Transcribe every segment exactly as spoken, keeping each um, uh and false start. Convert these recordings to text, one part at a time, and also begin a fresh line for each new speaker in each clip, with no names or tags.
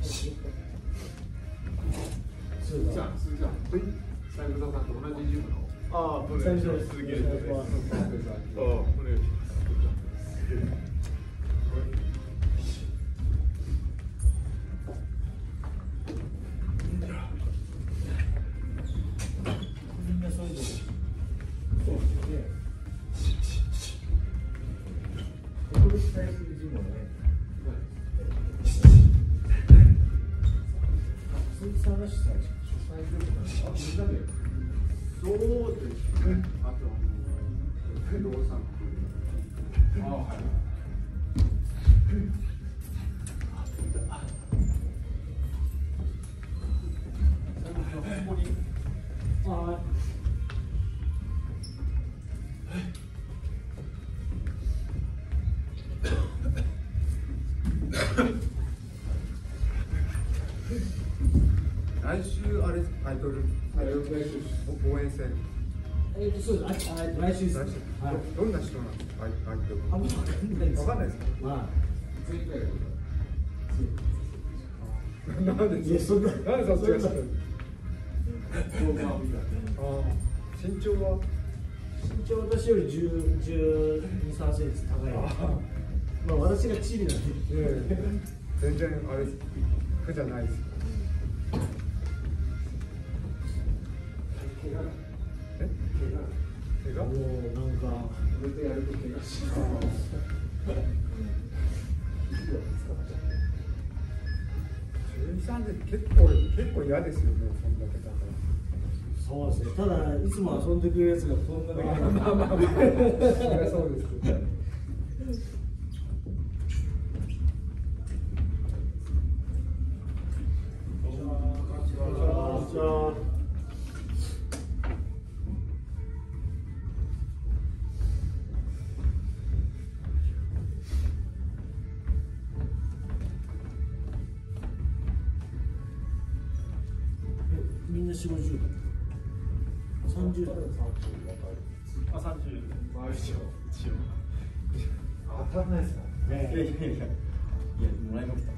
是这样，是这样。对，三个上班同じジムの。ああ、お願いします。続けるとね。ああ、お願いします。みんなそれぞれ。そうですね。ここで期待するジムはね。鈴木さんが主催主催するとか、あ、みんなで。そうですね。あとは不動産。あ、はい。ここに。あ。来週あれタイトル応援戦。
えっとそうです。あ、来週です。はい。
どんな人なんですか。相手。
あ、もうわかんないです。
わかんないですか。
まあ。前回は。
なんで。いやそんな。なんでそっちが。身長は。
身長私より十十二三センチ高い。まあ私がチリなんで。
全然あれ苦じゃないです。え？怪我？もう
なんか
これでやると怪我し。十三で結構結構嫌ですよね、そんだけだから。
そうですね。ただいつも遊んでくれるやつがこんなだけ。
まあまあまあ。そりゃそうです。
みんな四五十代。三十代。
あ、三十。まあ一応一応。当たらないですか。いやいやいやいや。いやもらいました。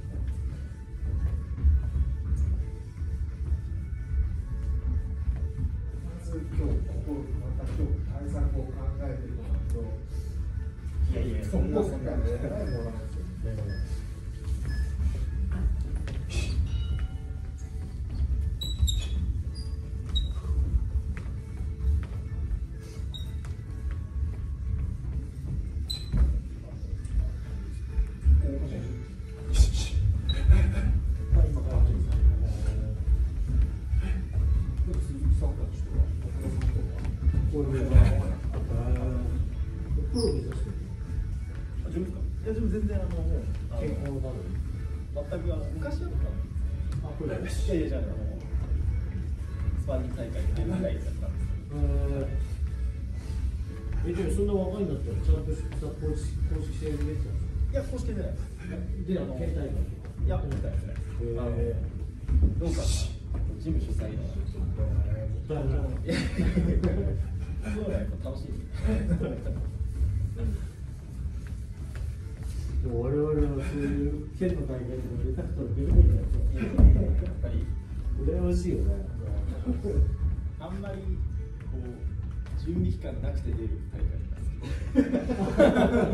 今日ここまた今日対策を考えていこうと。いやいやそんなそんなね。全然あの健康なの全くあの昔はあこれいやいやじゃあのスパーリング大会で出るぐらいだったんです。
えでもそんな若いんだったらちゃんとした公式公式試合で出てたんですか。
いや公式でない
であの県大会
いやみたいですね。あのどうかジム主催の
もったいない。
いやそうだよ楽しい。
でも我々はそういう県の大会とか出たくたら出るべきなんですよ。
やっぱり
羨ましいよね。
あんまりこう準備期間なくて出る大会なんです。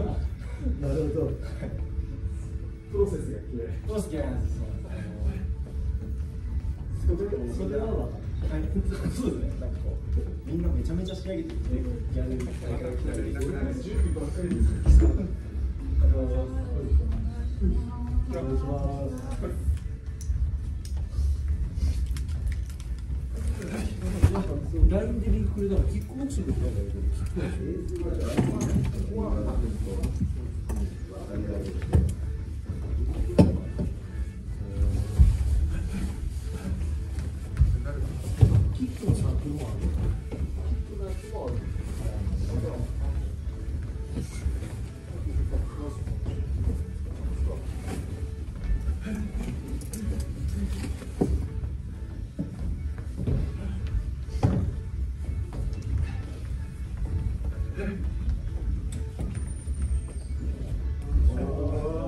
なるほど。
プロセスが嫌い。プロセス嫌いなんです。それそれはわかる。そうですね。なんかこうみんなめちゃめちゃ仕上げてやる大会が来たり準備ばっかりです。お願いします。
ラインでリンクくれたらキックボクシングみたいなのキックボクシング。キックのサークルもある。キックのやつもある。
お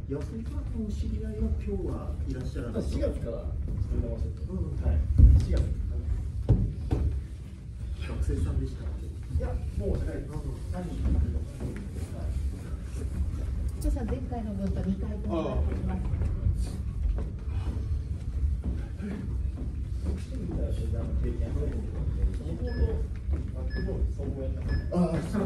安井さんのお知り合いは今日はいらっしゃらない。
しがつからそれ直して、
うん、
はい、しがつ。
学生さんでした。
いや、もう社会人。何人か。
じゃあ前回の分とにかいともらってきます。
ああ、そう。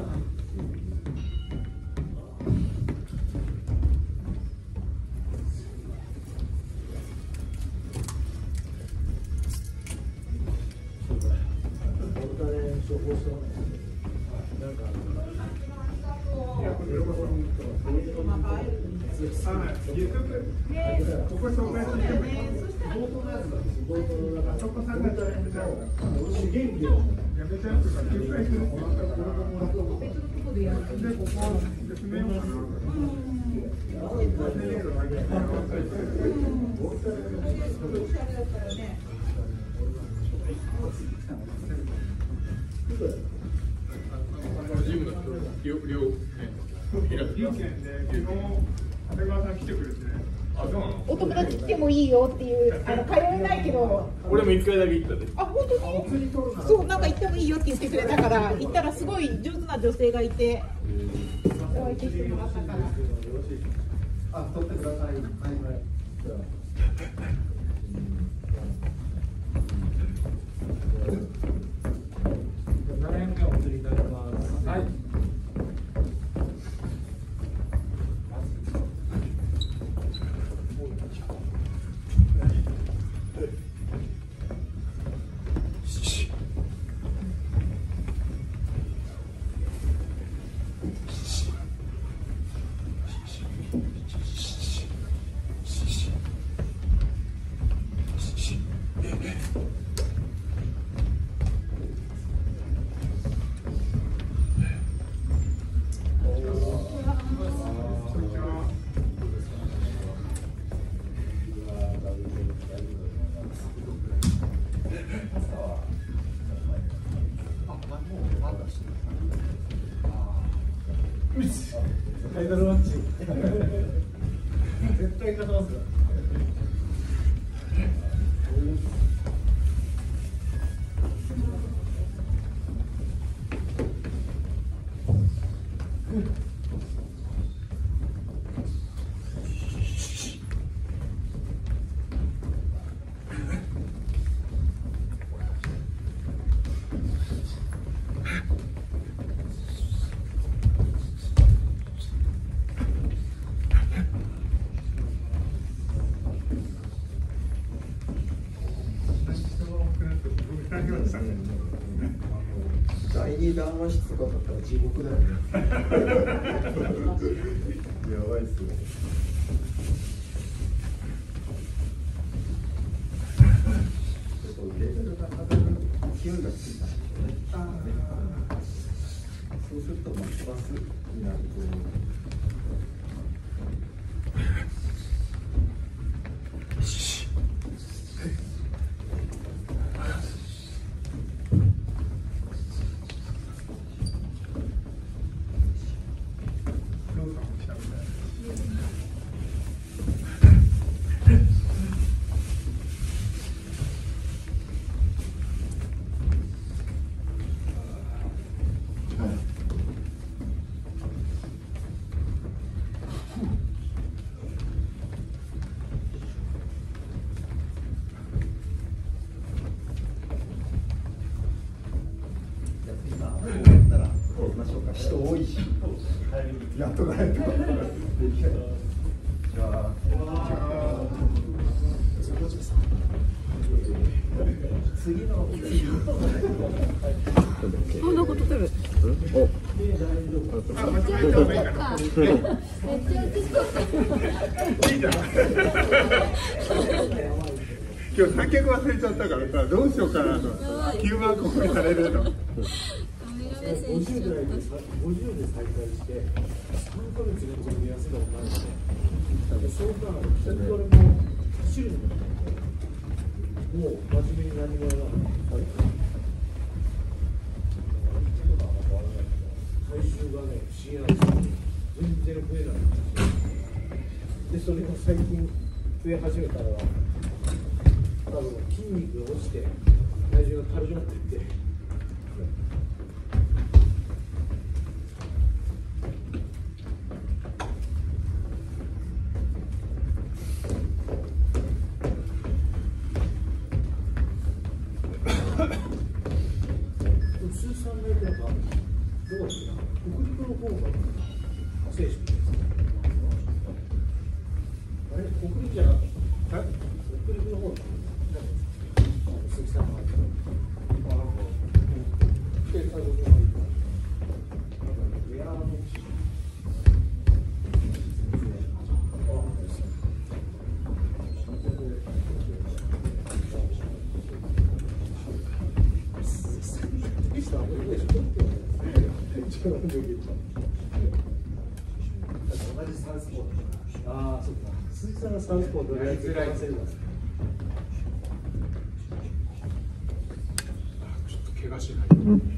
ジムの両両両県で昨日長谷川さん来てくれて、あ、そうなの？
お友達来てもいいよっていう、あの通えないけど。
俺も一回だけ行ったで。
あ、本当に。そう、なんか行ってもいいよって言ってくれたから、行ったらすごい上手な女性がいて。お会いしてもらったから。
あ、取ってください。はいはい。ななえんかんお釣りいただきます。はい。タイトルマッチ絶対勝てますよ。
第二談話室とかだったら地獄だよね。やばいっすね。勢いがついた。そうするとマックバスになると。人多いし、やっとかないと。じゃあ、次の次の。
あ、なんか撮ってる。
お。
めっちゃいいじゃん。
今日三脚忘れちゃったからさ、どうしようかなと。九万個にされるの。
ごじゅうぐらいでごじゅうで再開してさんかげつ連続で休んだことないので、その間本当にもう走るのももう真面目に何もやらない。体重がね、不思議なんですよ。全然増えない。 でそれが最近増え始めたら多分筋肉が落ちて体重が軽くなっていって。通算でなんかどうですか、北陸の方が選手ですか。あれ北陸じゃなかった。はい。北陸の方なんですか。鈴木さんが入ってた。あ、なんか警察の方がいた。なんかウェアのあ、同じサウスポート。ああ、そうか。鈴木さんがサウスポートでやってらせるんです。
ちょっと怪我しない。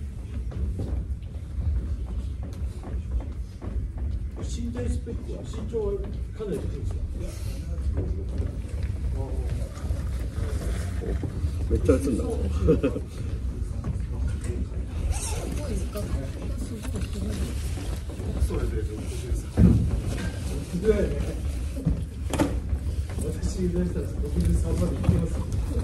身体スペックは身長はかなり低いですか。
めっちゃ打つんだ。
それでろくじゅうさん。
ぐらいね。私に出したらろくじゅうさんまでいきます。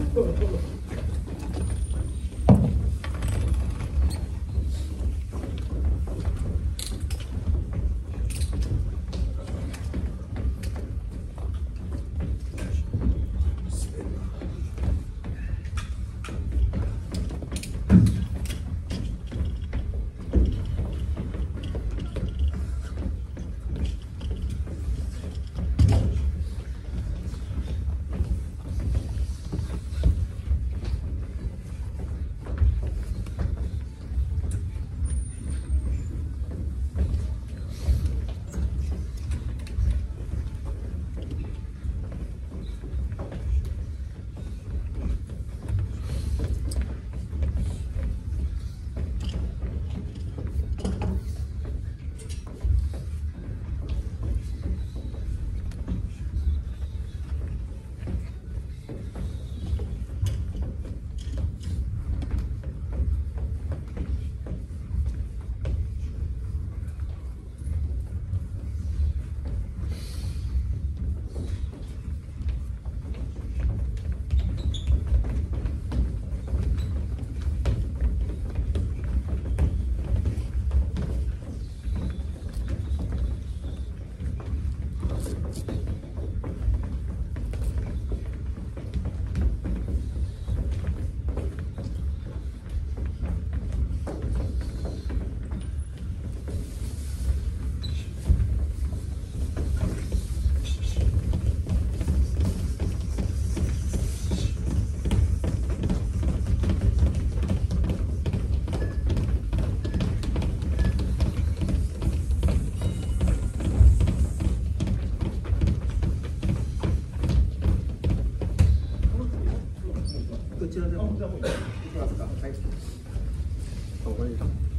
ちらでも行きますか。はい。
あ、これ。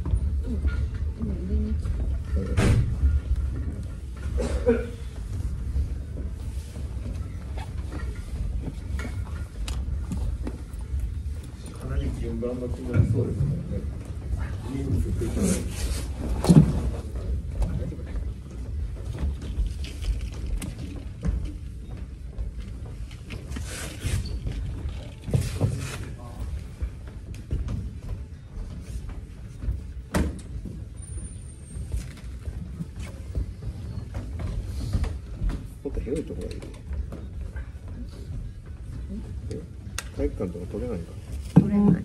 かなり気温があんま気になりそうですね。家に作っていただいて。
もっと広いところがいい。体育館とか取れないか。
取れない。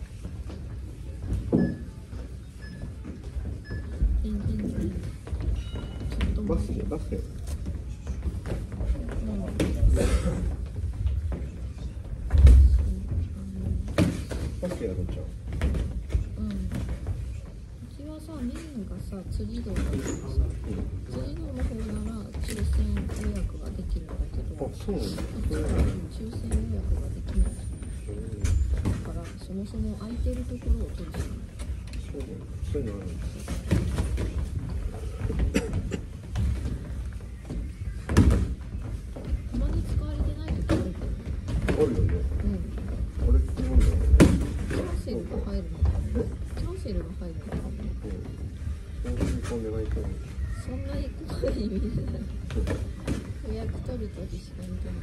バスでバスで。バスでやるんちゃう。
うん。うちはさ、メインがさ、釣り道だからさ、釣り道の方なら抽選予約ができるんだけど、
あ、そうなんだ。
うちは抽選予約ができない。だからそもそも空いてるところを取るしかない。
そうね。そういうのあるんだ。 そんなに
そんなに怖い意味でない予約取るときしか見てない。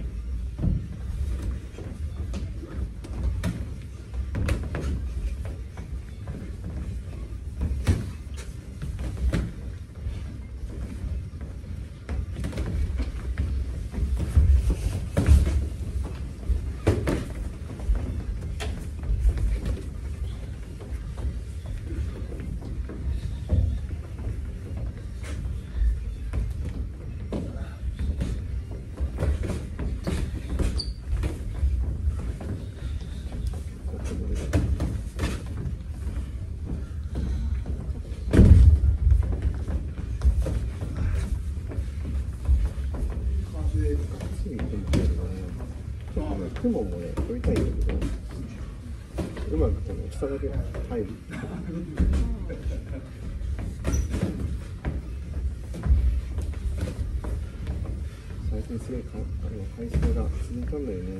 雲もね、取りたいんだけど、うまくこの下だけ入る。最近すごいかあの回数が続いたんだよね。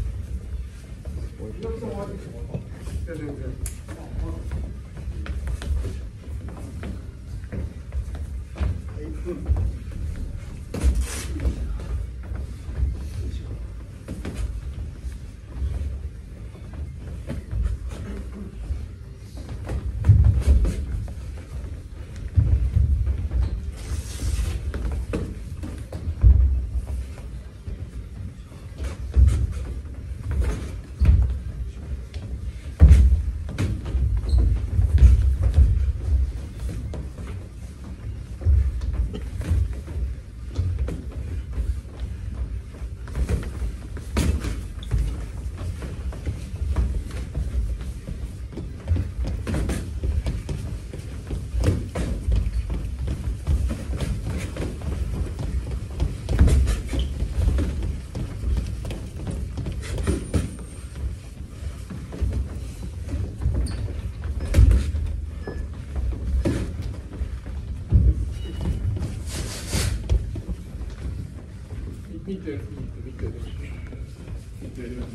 見てる見てる見てる見てる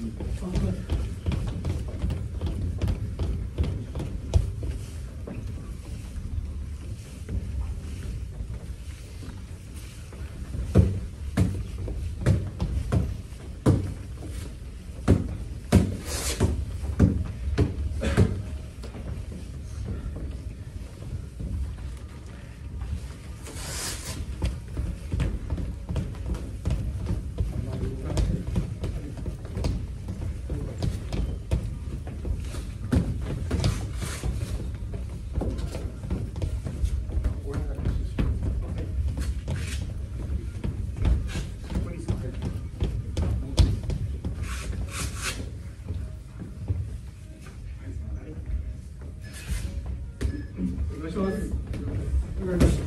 お願いします。わかりました。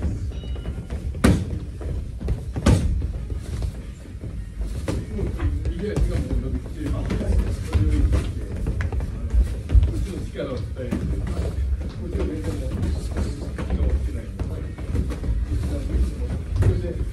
右足がもう伸びて、こっちの力を伝える。こっちの面でも力をつけない。それで。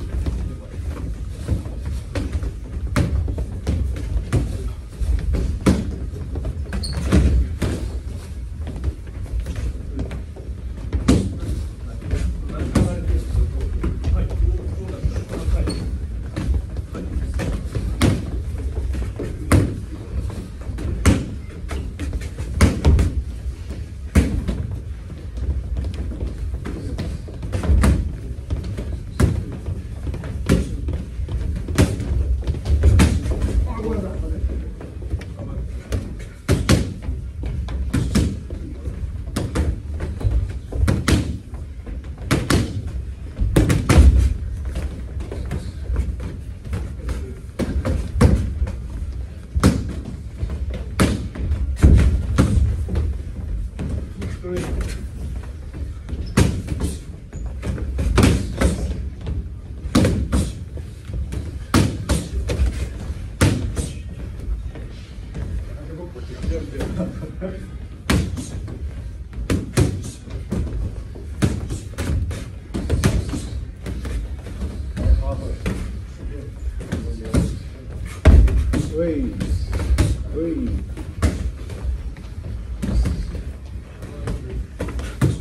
うい。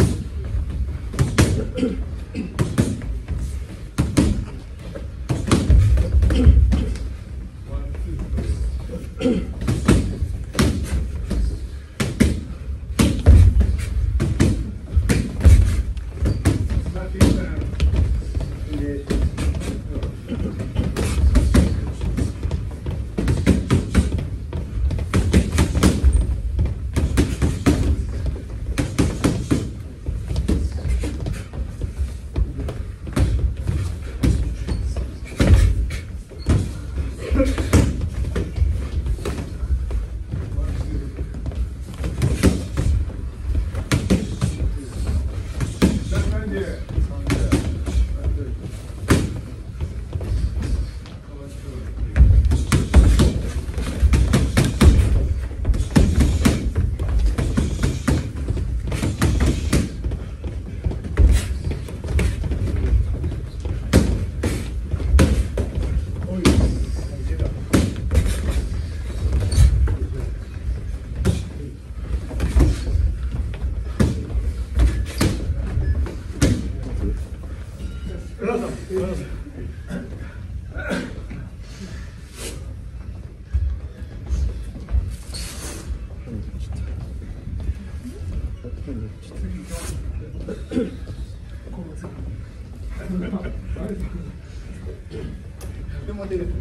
でも出る。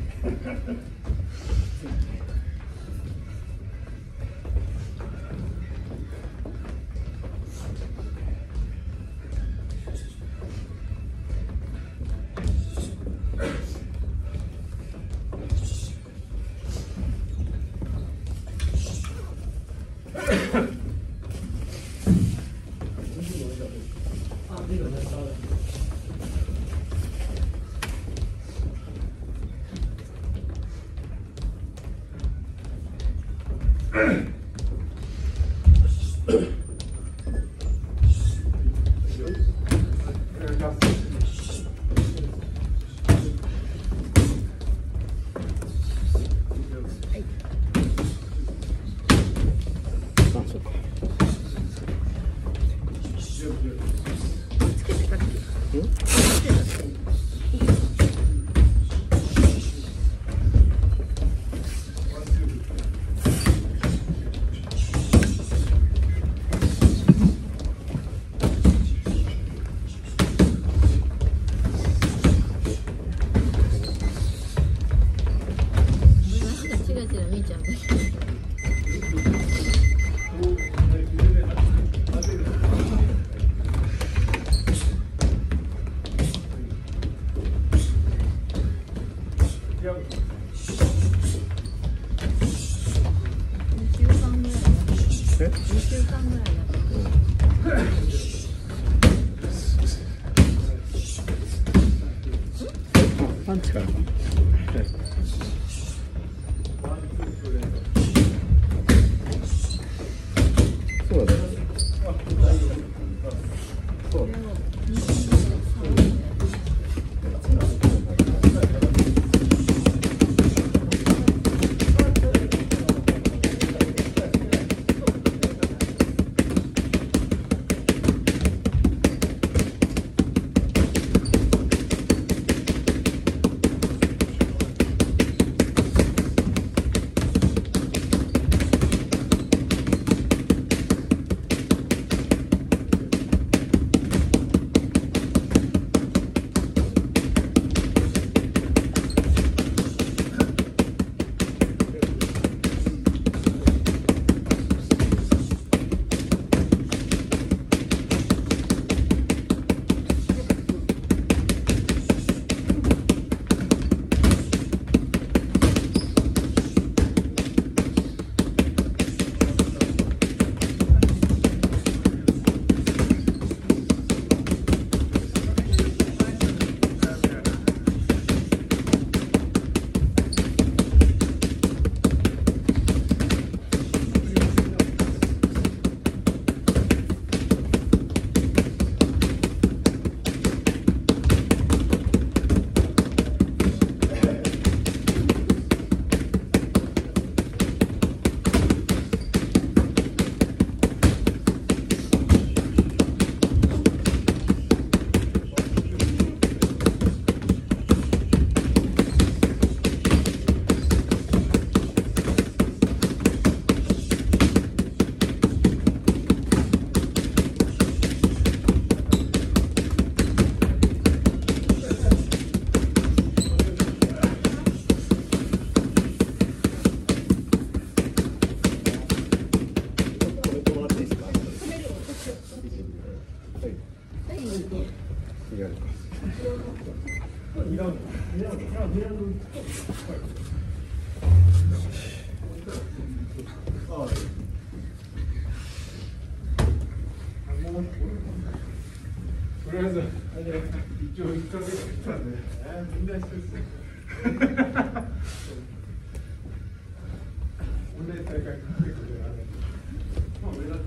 パンチからか。そうだね。そうだね。
とりあえず一応いっかげつ来たんで、みんな一緒ですね。オンライン大会関係であれ、まあ上田さん。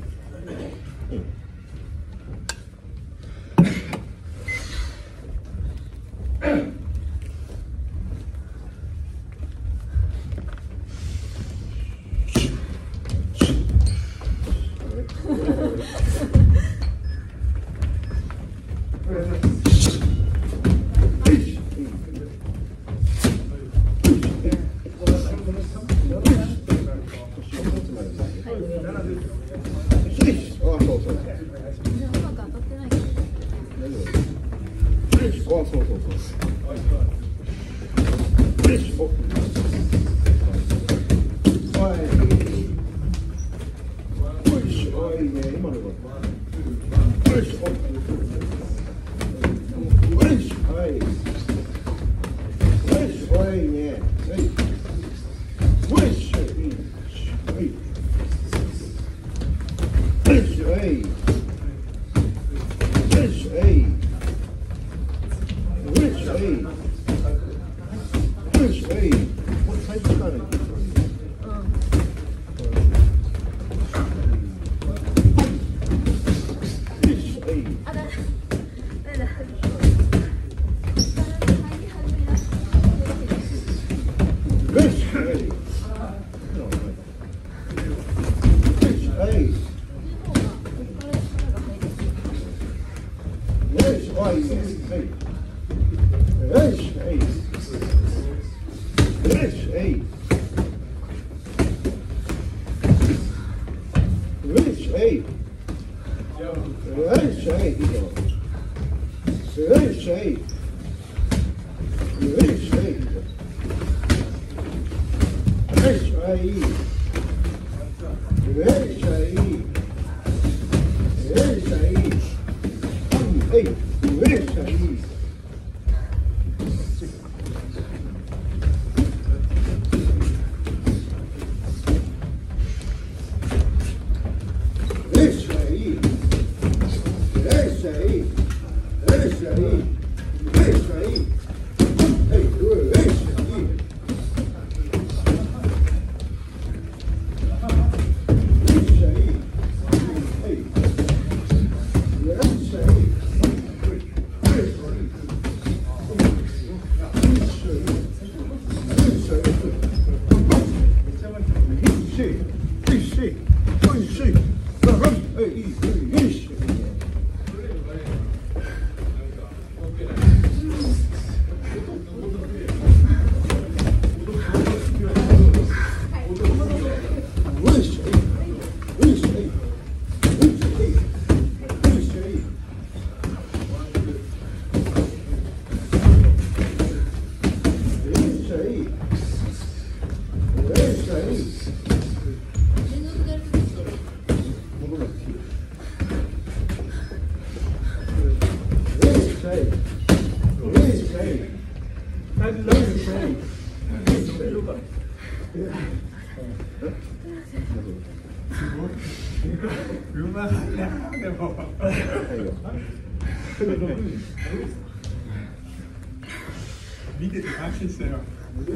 見てて感心したよ。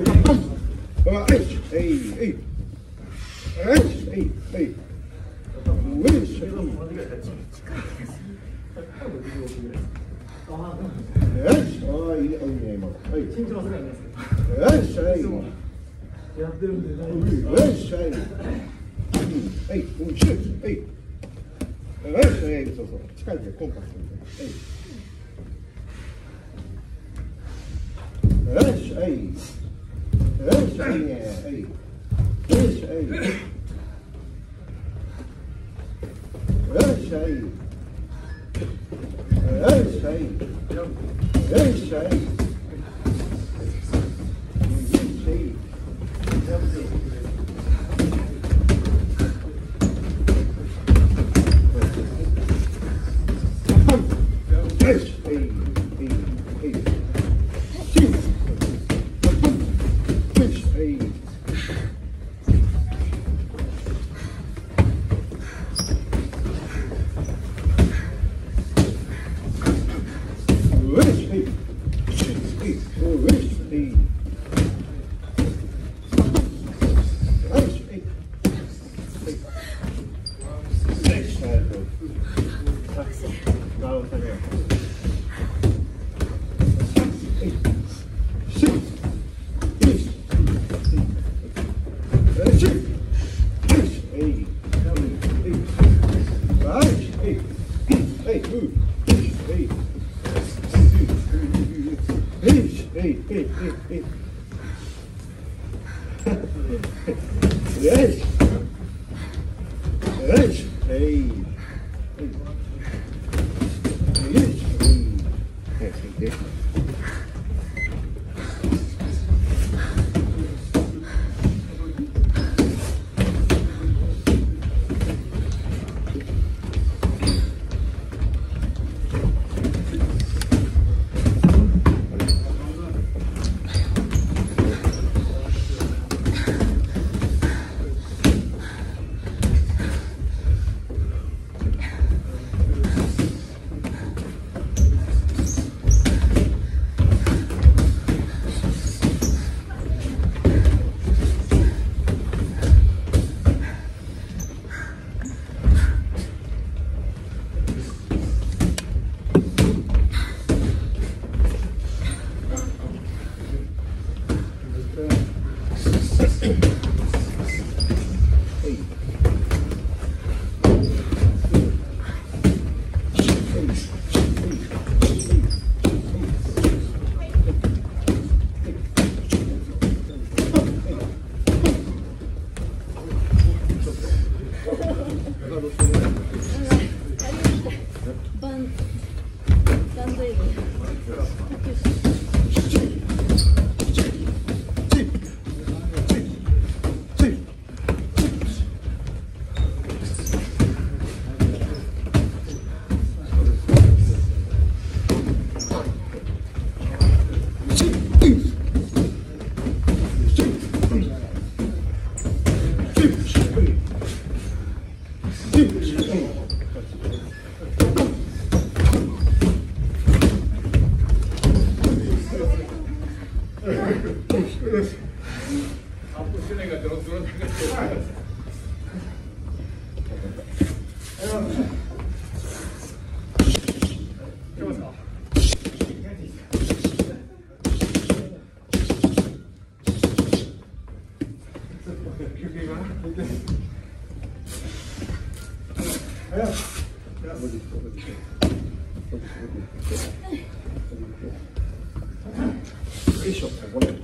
やってるんで大丈夫ですか？
はい、うん、シュート、はい。はい、そうそう、近いでコンパクトに。はい。よし、はい。よし、はいね、はい。よし、はい。よし、はい。よし、はい。よし、はい。 ガードを下げよう。よいしょ、ごめん。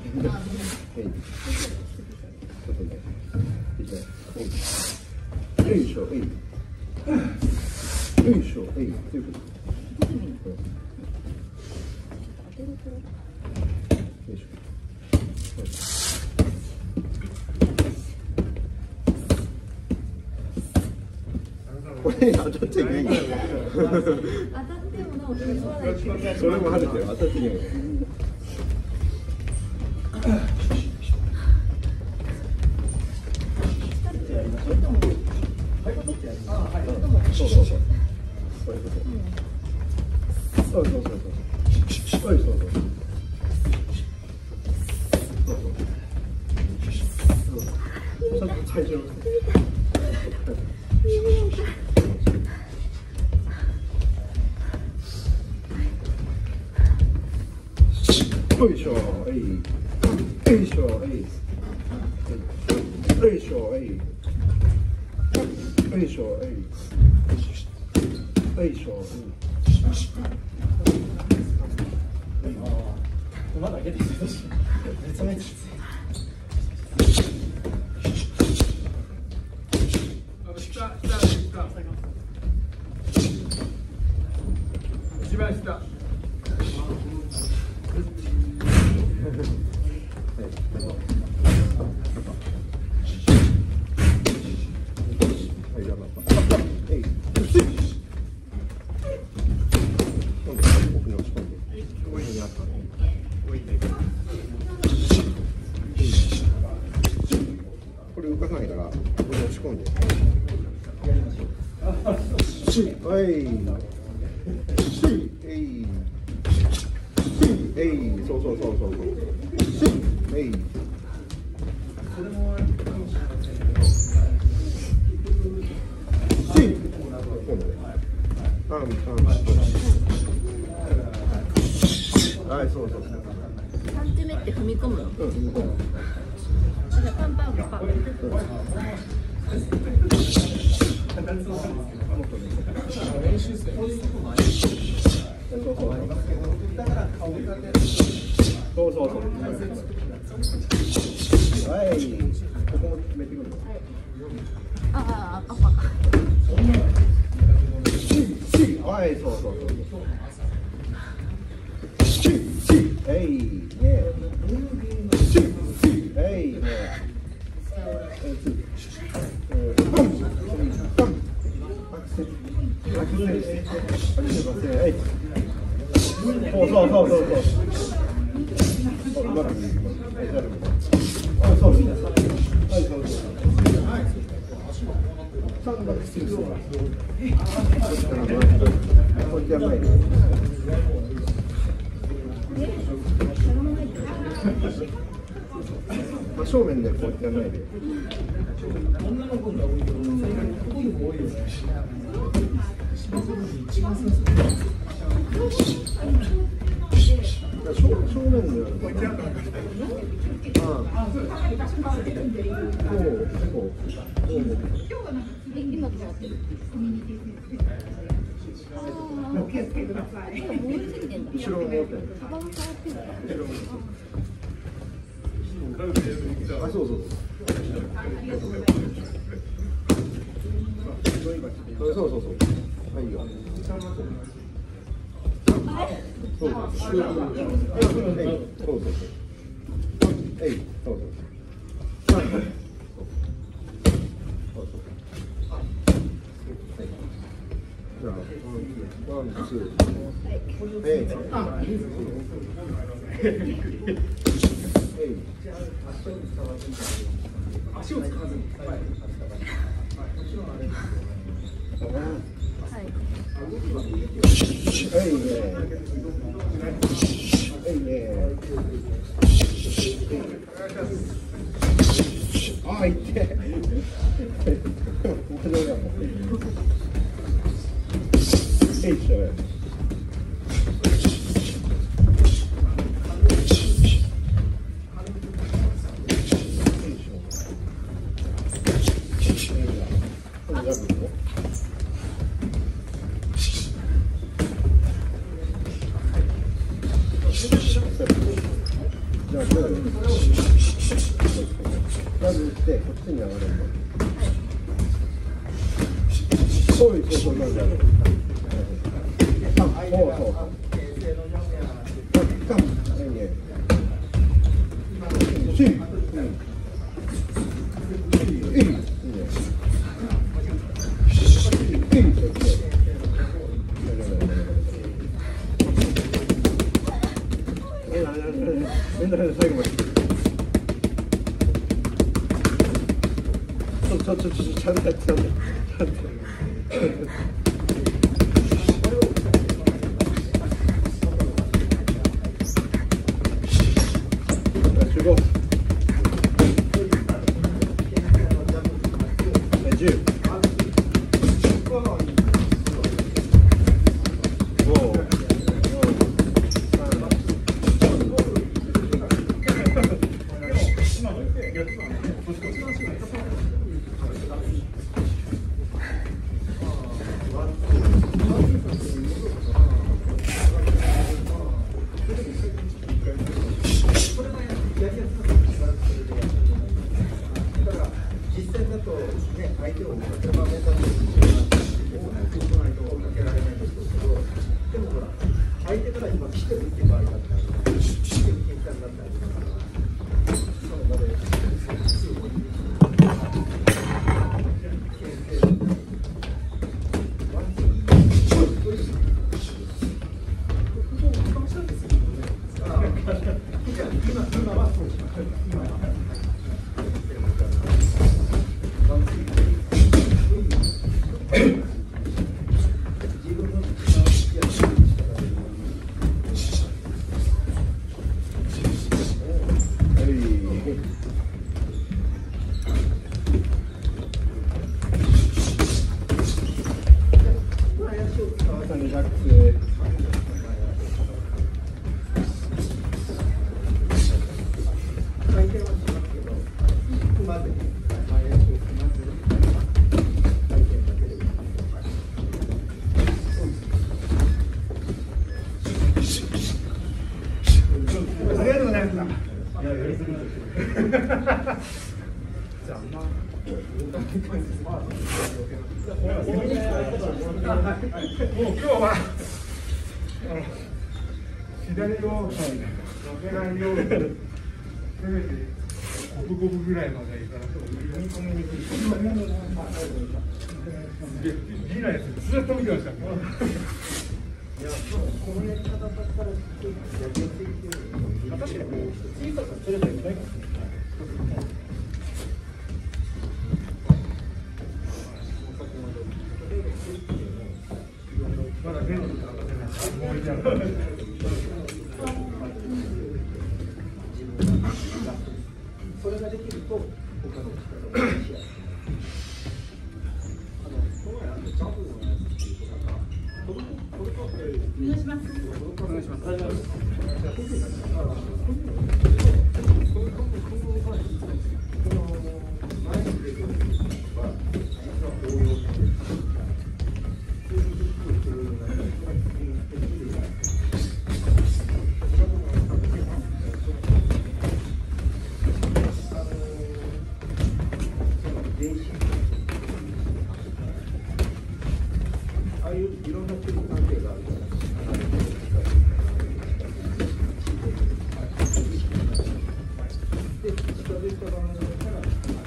よいしょ、えい。よいしょ、えい。ということ。よいしょ。これ当たっちゃいけないんだよ。
当たってもなお気づかないけど。
それも晴れてる。当たっていけない。そうそうそう。そういうこと。そうそうそうそう。そうそうそう。ちゃんと最初の。よいしょ、えい。よいしょ、えい。よいしょ、えい。よいしょ、えい。よいしょ、えい。
まだ上げてきてほしい。めちゃめちゃきつい。
下、下、下。一番下。
これ動かさないから、ここに押し込んで。はい。えい。えい。そうそうそうそう。えい。 パンパンはいそうそう
パンチ目って踏み込むの。
うん
じゃあパンパンパン。
そうそうそうはいここも決めてくるの
ああ、アッパーか。
はいそうそうそうはいねはいねそうそうそうそうそう。今の右。あ、そうです。はい、そうです。三がきついです。こっちからこっちは前に。まあ正面でこっちは前に。正正面でやる。ああ。こう、こう、こう。
え、今どうなってる？ああ、気をつけてください。今燃えてんだ。
後ろを持ってる。
幅が変わってる。
あ、そうそうそう。そうそうそう。はいよ。そうそうそう。そうそうそう。えい、そうそう。そうそう。じゃあ、ワン、ツー。えい。えい。足を使わずに。はい。
はい。
はいね。はいね。あ、いって。えいしょ。じゃあ、これまず行って、こっちに上がると。そういう、そうそう、まずやる。あ、そうそうそう。あ、いいね。し、うん。いい、いいね。いい、そっち。最後まで。ちょっとちょっとちょっとちゃんとやってちゃんと。集合。十。五。はい
ありがとうございました。いや、やりすぎて。じゃあ、まあ。もう今日は。左を。負けないように。せめて。五分五分ぐらいまでいかなと。読み込みにくい。ギラやつ、ずっと見てました。いや、このやり方だったら、やりやすいっていう。確かに、小さくすればいけないかもしれない。まだ全部かかってない。もう一回。それができると、他の力がしやすい。あの、この前、あの、ジャンプのやつっていうことが。お願いします。お願いします。ああいういろんな距離関係があるじゃないですか。で、近づいた場面から、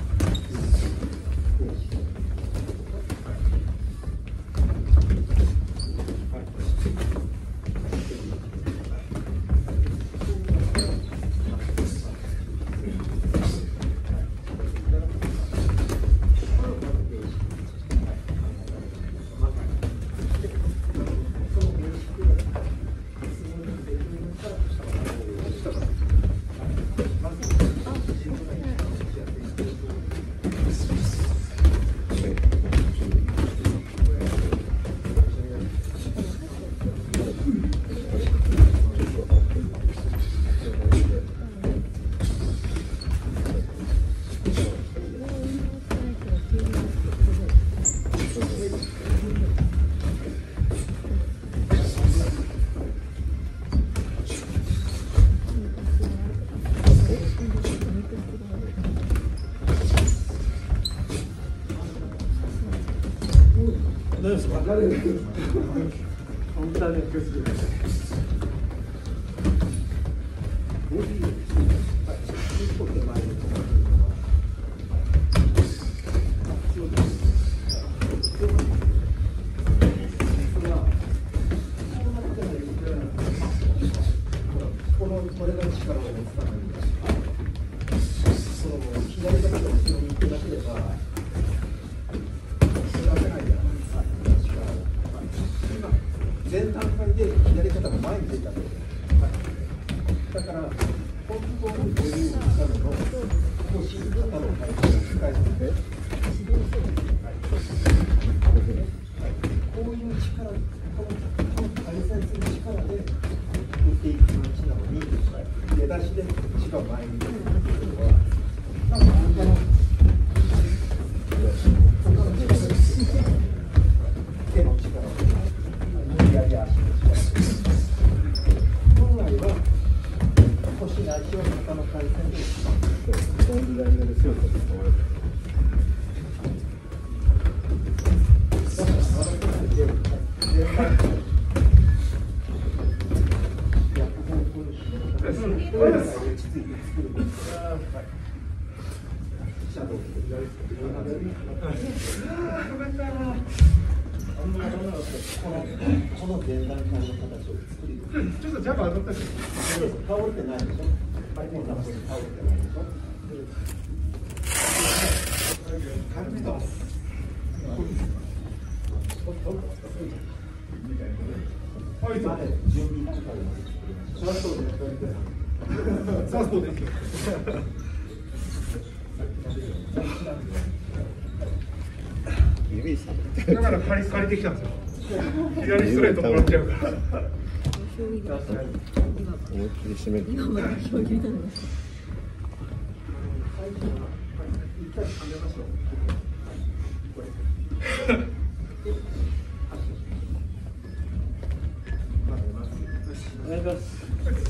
大丈夫ですか？本当はね、気をつけてください。このこれが力を持つために、その左肩が後ろに行ってなければ、それは出ないじゃないですか。前段階で左肩が前に出たので、はい、だから本当にボリュームのための腰、肩の回転が使えるので、はいはい、こういう力、この回旋する力で打っていく感じなのに、出だしで血が前に出るというのは、なんか他の他の力です。手の力を左足の力、本来は腰の足を肩の回転でそういう左目で強く使われる。だから改めて前半逆方向にしながら落ち着いて作るんです。シャドウで左手でよかった。このこの前段階の形を作り、ちょっとジャブ当たったし、倒れてないでしょ。相手のタップに倒れてないでしょ。軽めだ。はい、準備段階まで作りました。サーストでやってみて。サーストで。だから借り借りてきたんですよ。
左ストレートもらっちゃうから。
思いっ
きり締める。
今まで衝撃なんです。
お願いします。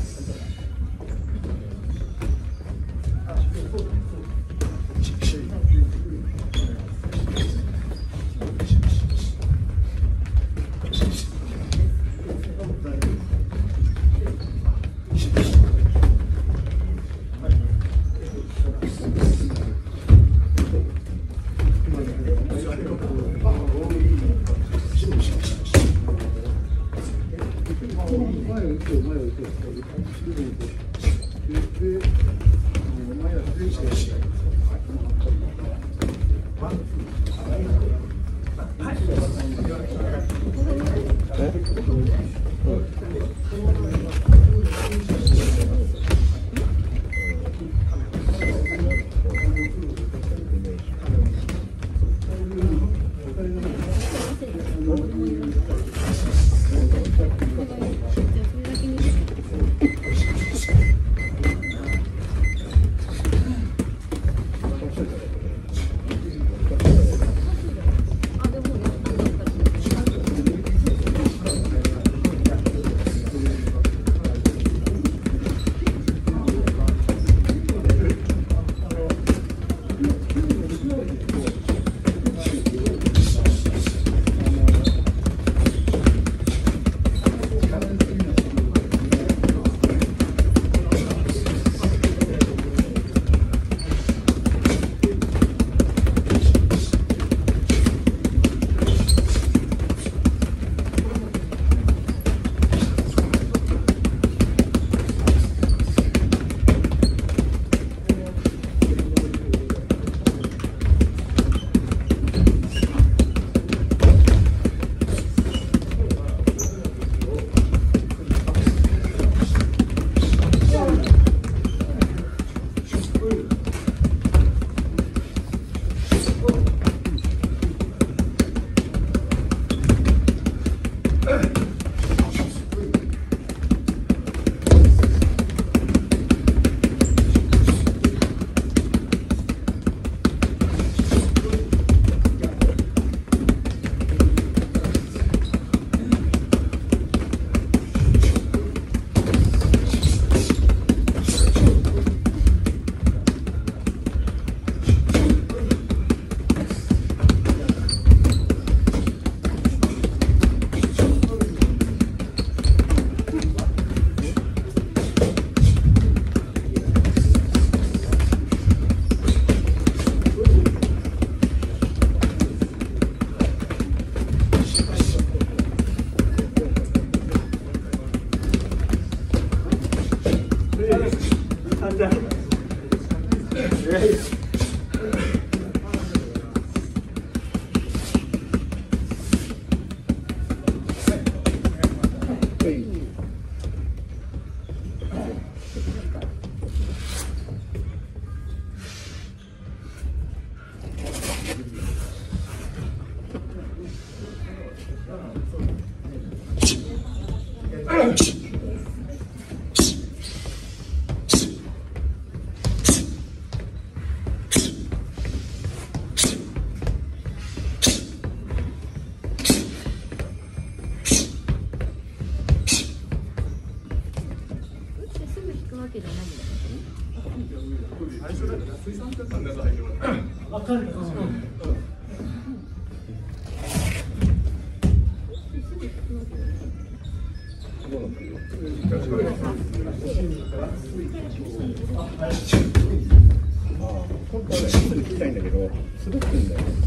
本当はね、すぐ聞きたいんだけど、滑ってんだよね。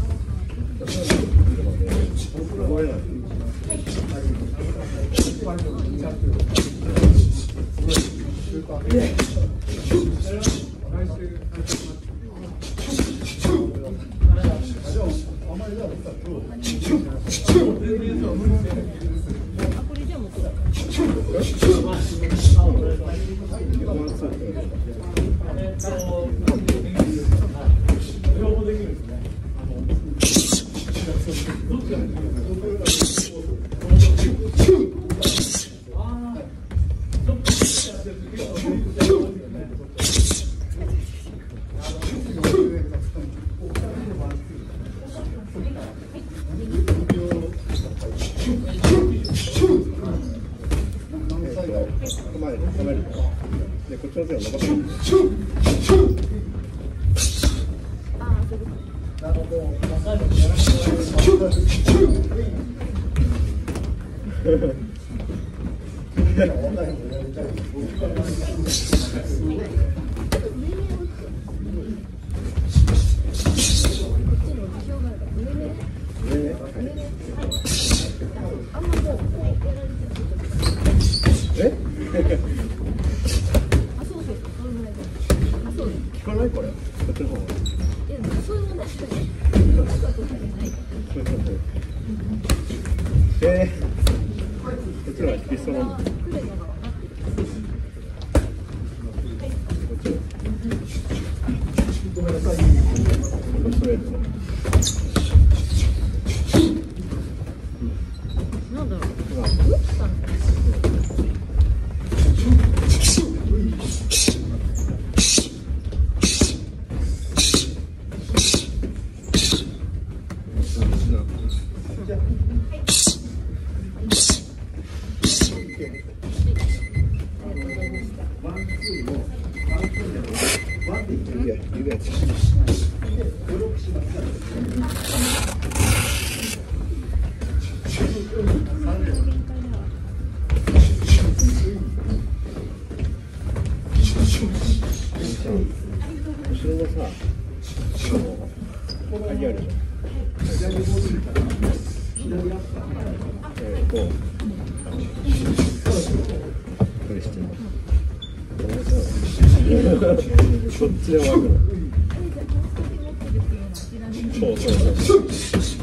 覚えない。両方できるんですね。 前に収める。で、こっちの手を伸ばす。
なんかこう、マッサージやらせてもらえる。
え？聞かないこれ。こっちの方が。えー、こっちの方が効きそうなんだ。こっち。ごめんなさい。ストレート。
なんだろう。
後ろのさ、あの鍵あるじゃん。えーと、これしてる。こっちで終わるの。そうそうそう。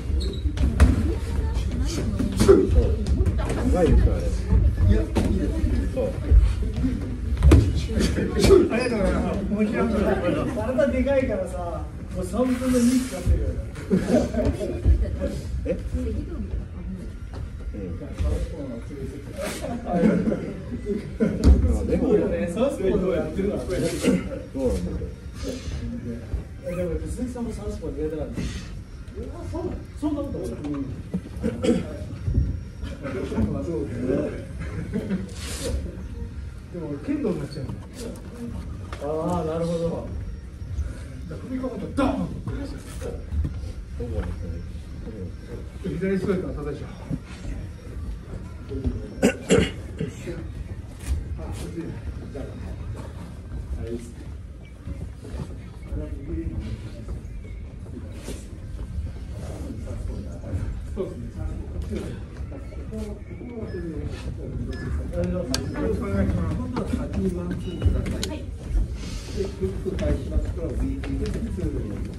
長いですよあれ。そう。
ありがとうございます。面白い。体でかいからさ、もう三分の二使ってるよ。
え？うん。あ、でも
ね、サウスポーどうやってるの？どうなんだろう。でも鈴木さんもサウスポー苦手なんです。そうなの？そんなことない。うん。でも剣道になっちゃう。ああ、なるほど。踏み込むとドーン。左ストレートは正しい。そうですね。よろしくお願いします。今度は先にワンツーください。はい。で、クック返しますから、ウィービーでツールに。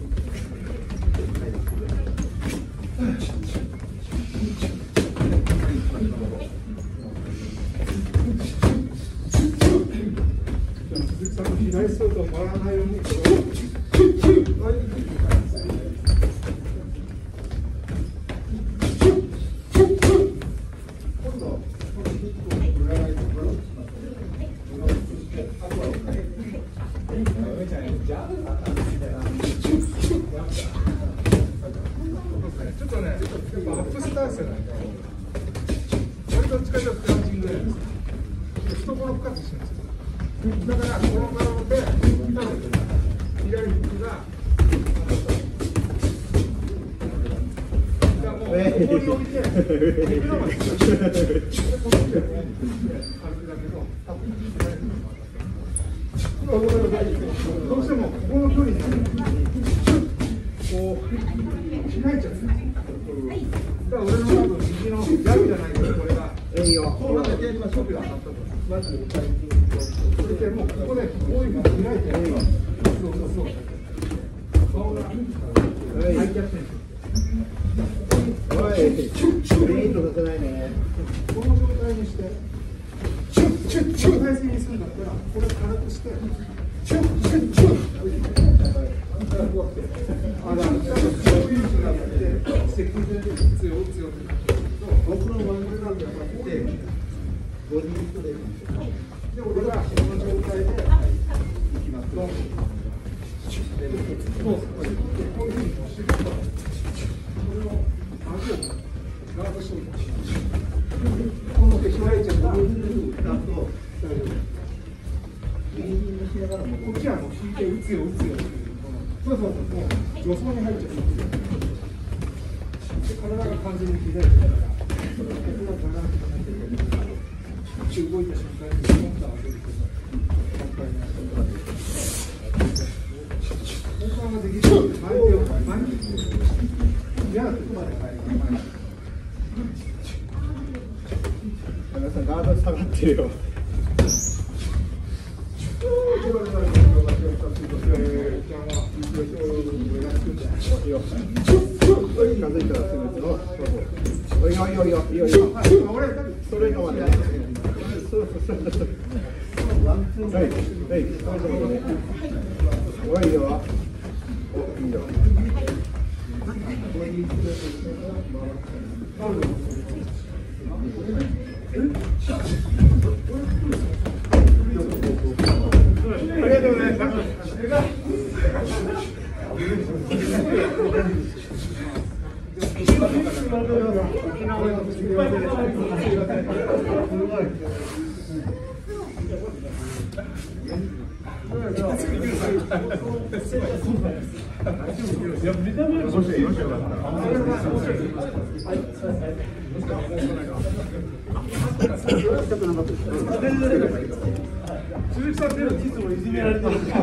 鈴木さんの左ストレートを回らないように。ちょっとね、やっぱアップスタースなんで、割と近いとクラウチングなんです。懐深くしてるんですよ。だから、この体で、左フックが、もう、ここに置いて、指のまで、ここに置いて、軽くだけど、どうしても、ここの距離に、こう、開いちゃうんですよ。だから俺の多分右のギャグじゃないけど、これが、いいよ。こうなってやりましょう。が当たったと。まず、それでもうここでこういうの開いてやれば、そうそうそう。顔が開いちゃってるんですよ。おい、クリーンとさせないね。この状態にして、チュッチュッチュッ体勢にするんだったら、これ軽くして、チュッチュッチュッ。あら、そういうふうになって、積極的に強く強く。僕のマングルなんてやっぱりで、ボディーストレートで、俺がこの状態でいきますと、こういうふうに押していくと、これを足をガードしておきます。この手開いちゃったら、だと大丈夫。 ながらも
こっちはもう引いて打つよ打つよ。そうそうそう、もう予想に入っちゃう。で体が完全に左だから、それを手が長くなってるから、動いた瞬間にポンと上げると、反対になってる。本番ができるので、前手を前に嫌なとこまで入る前に。
皆さんガード下がってるよ。風いたらすぐの。おいおいおいおいおいおい。ストレートまで。そうそうそうそう。はいはいそういうところね。おいよ。おいいよ。
ありがとうございます。鈴木さんっていつもいじめられてるんですか。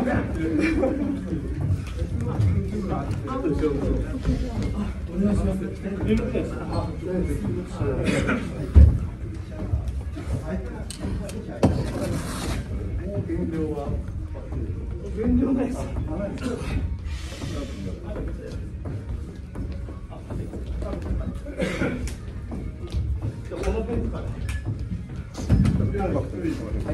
お願いします。眠くないですか。減量は減量ないです。このペンかね。はい。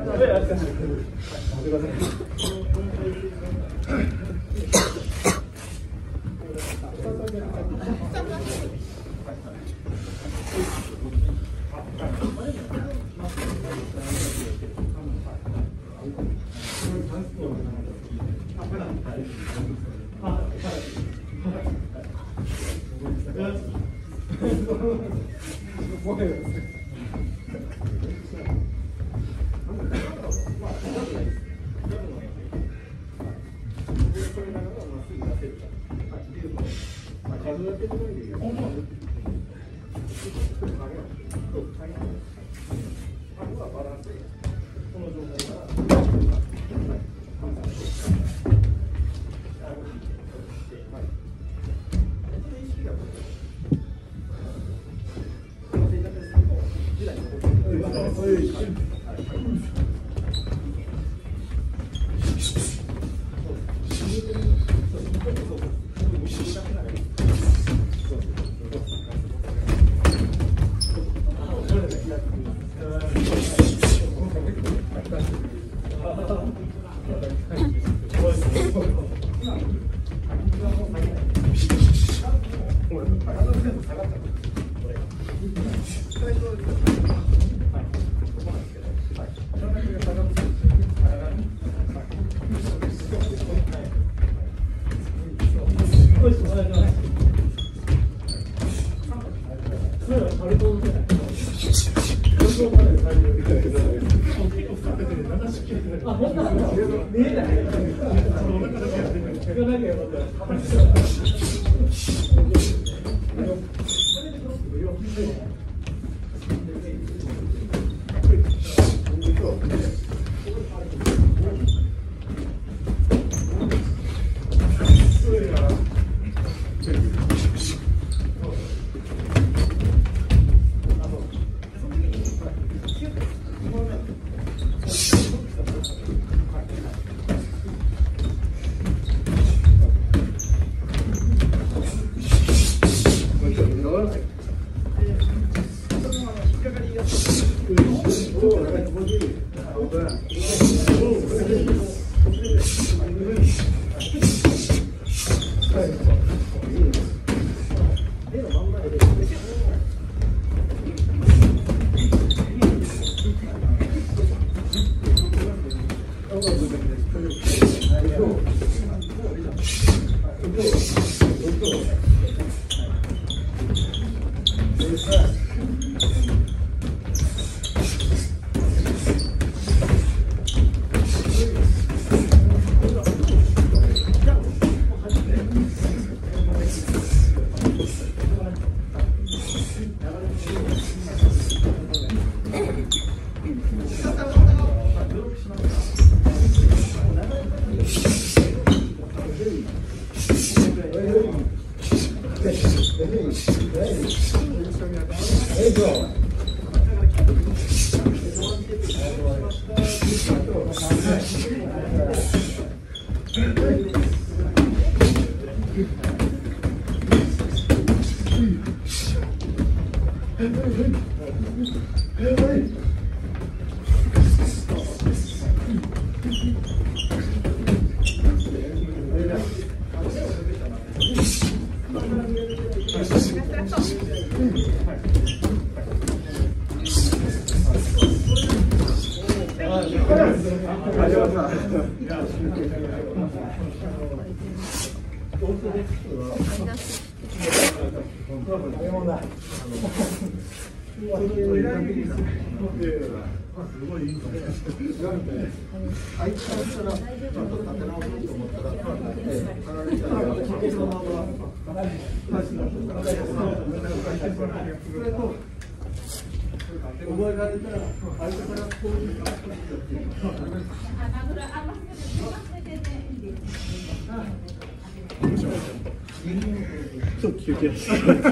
ちょっと休憩。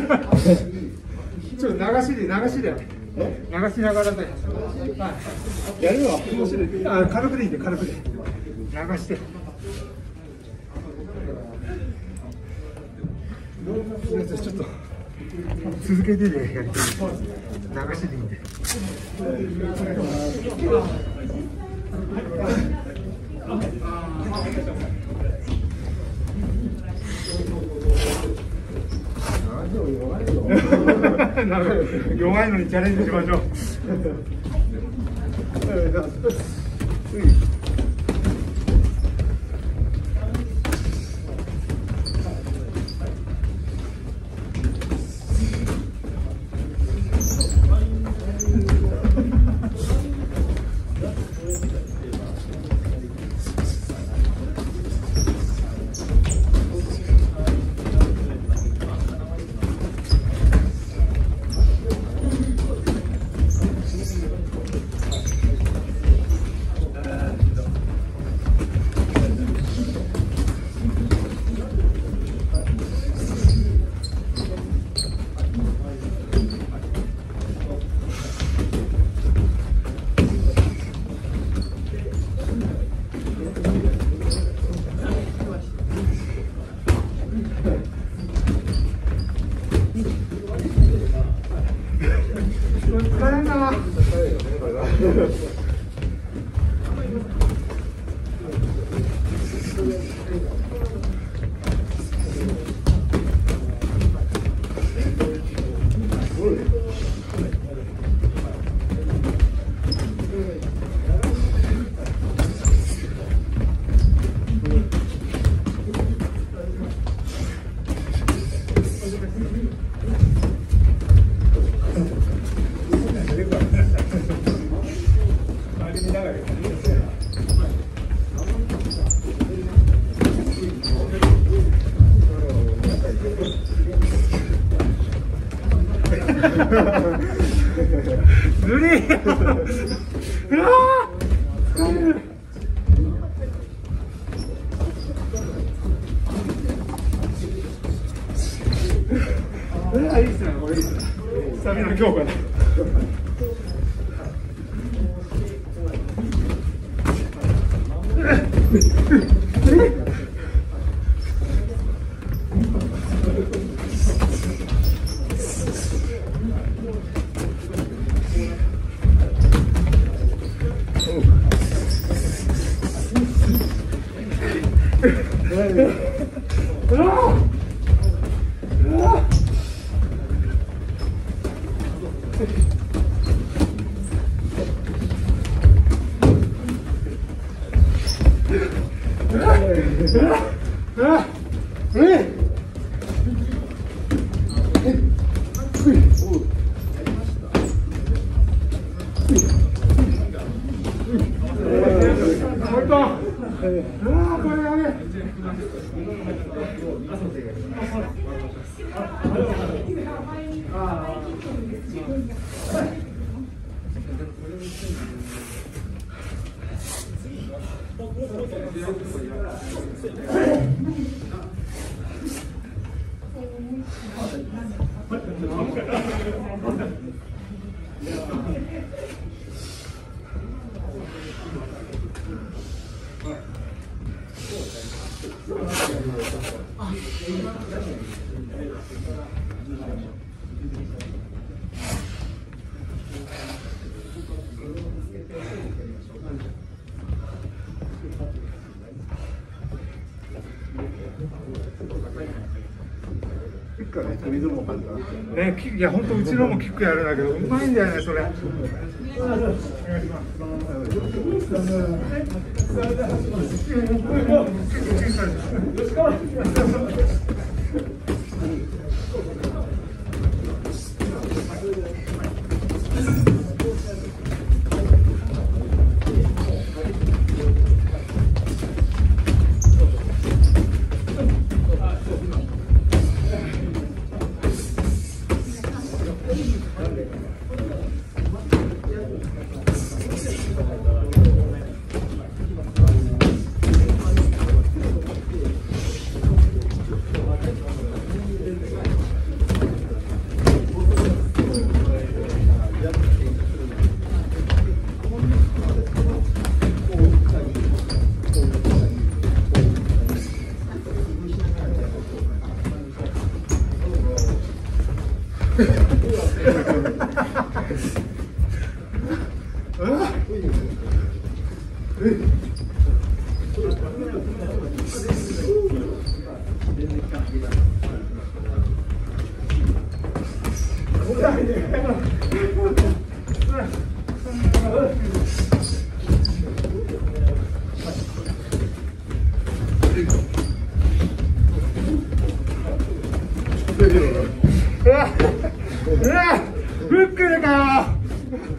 ちょっと流しで流しで流しながらね。
やるわ。
あ、軽くでいいんで軽くで流して。ちょっと続けてねやりたい。流しでいいんで。 弱いのにチャレンジしましょう。無理。うわー、疲れる。うわ、いいっすね、これいいっすね。スタミナ強化だ。ね、いや本当うちのもキックやるんだけどうまいんだよねそれ。 ふっくりかよ。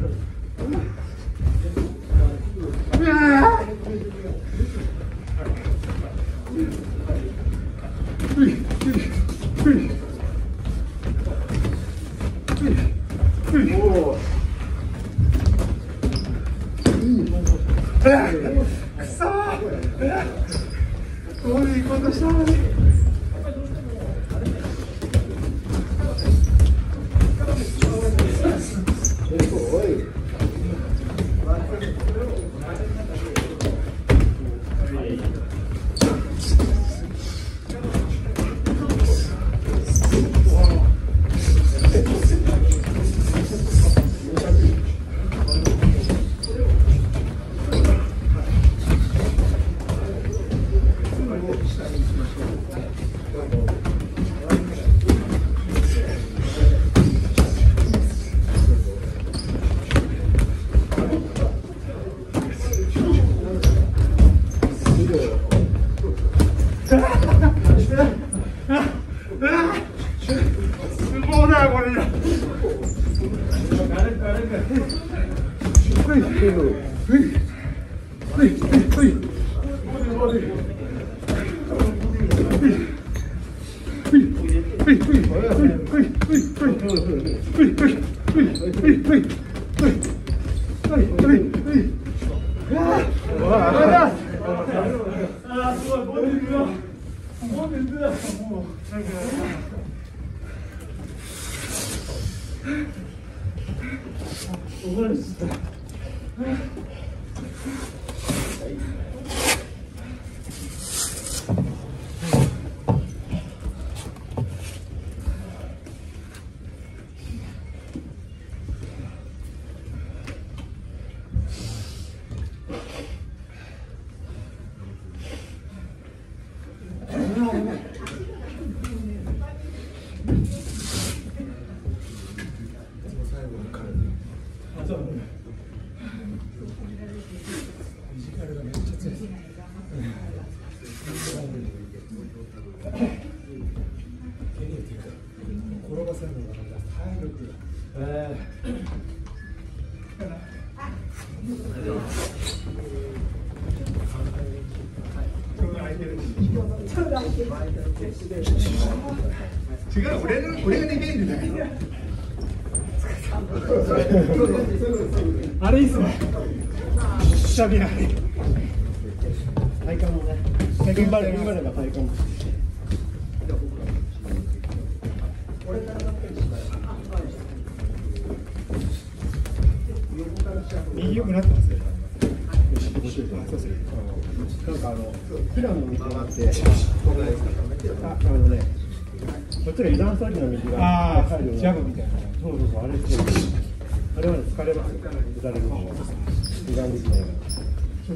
くそー、どういうことしたのに。違う、俺の俺ができるんだよ。あれいいっすね。下火ない。
体幹もね。体幹バレバレば体幹も。
右良くなってますね。
なんかあの普段の水があって、あ、あのね、こっちが油断した時の水が
ああ、ジャブみたいな。
そうそうそう、あれすごい。あれはね、疲れます。打たれるの。油断できないから。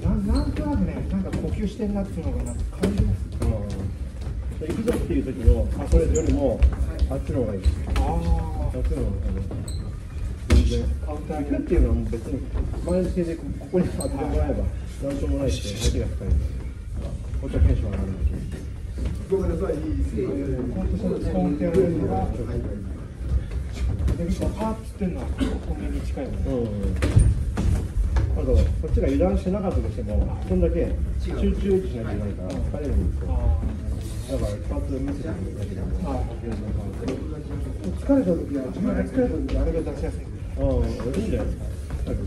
なんなんとなくね、なんか呼吸してんなっていうのがなんか感じます。
うん。行くぞっていう時のあそれよりもあっちの方がいい。
ああ。
あっちの方が全然。カウンター行くっていうのはもう別に前付けでここに当ててもらえばなんともないって相手が深い。こっちはテンション上がるんで。
ごめんなさい、いいですね。本当その使うんってやるのが、で結構パーッつってんのはコンビニに近いもんね。
うん。あとこっちが油断しなかったとしても、そんだけ集中しなきゃいけないから疲れるんですよ。だから一発見せてくるだけでも。
疲れた時は自分が疲れた時はあれが出しやすい。
ああ、いいんじゃないですか。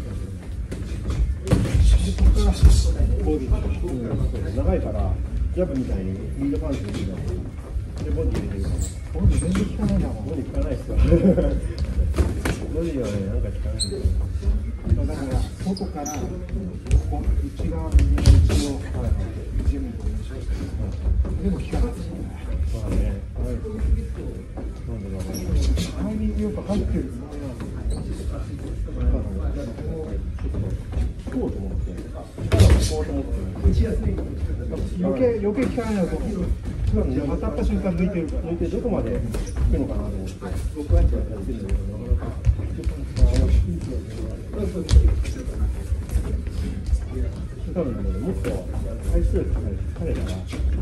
ボディ
うん、長いからジャブみたいにリードパンチできるでボディ入れてるから
ボディ全然効かないな。
ボディ効かないっすよボディはね、なんか効かないんですよ。
だから外からここ内側右の内をジムにでも効かないですよね。
まあね、はい。なんだろう。
タイミングよく入ってるつもりなんで。
だからね、ちょっと聞こうと思って。 こうと思って余計余計効かないなと思って当たった瞬間抜いてるから抜いてどこまで効くのかなと思って僕はやってるんだけどなかなか多分ねもっと回数がかかる疲れたら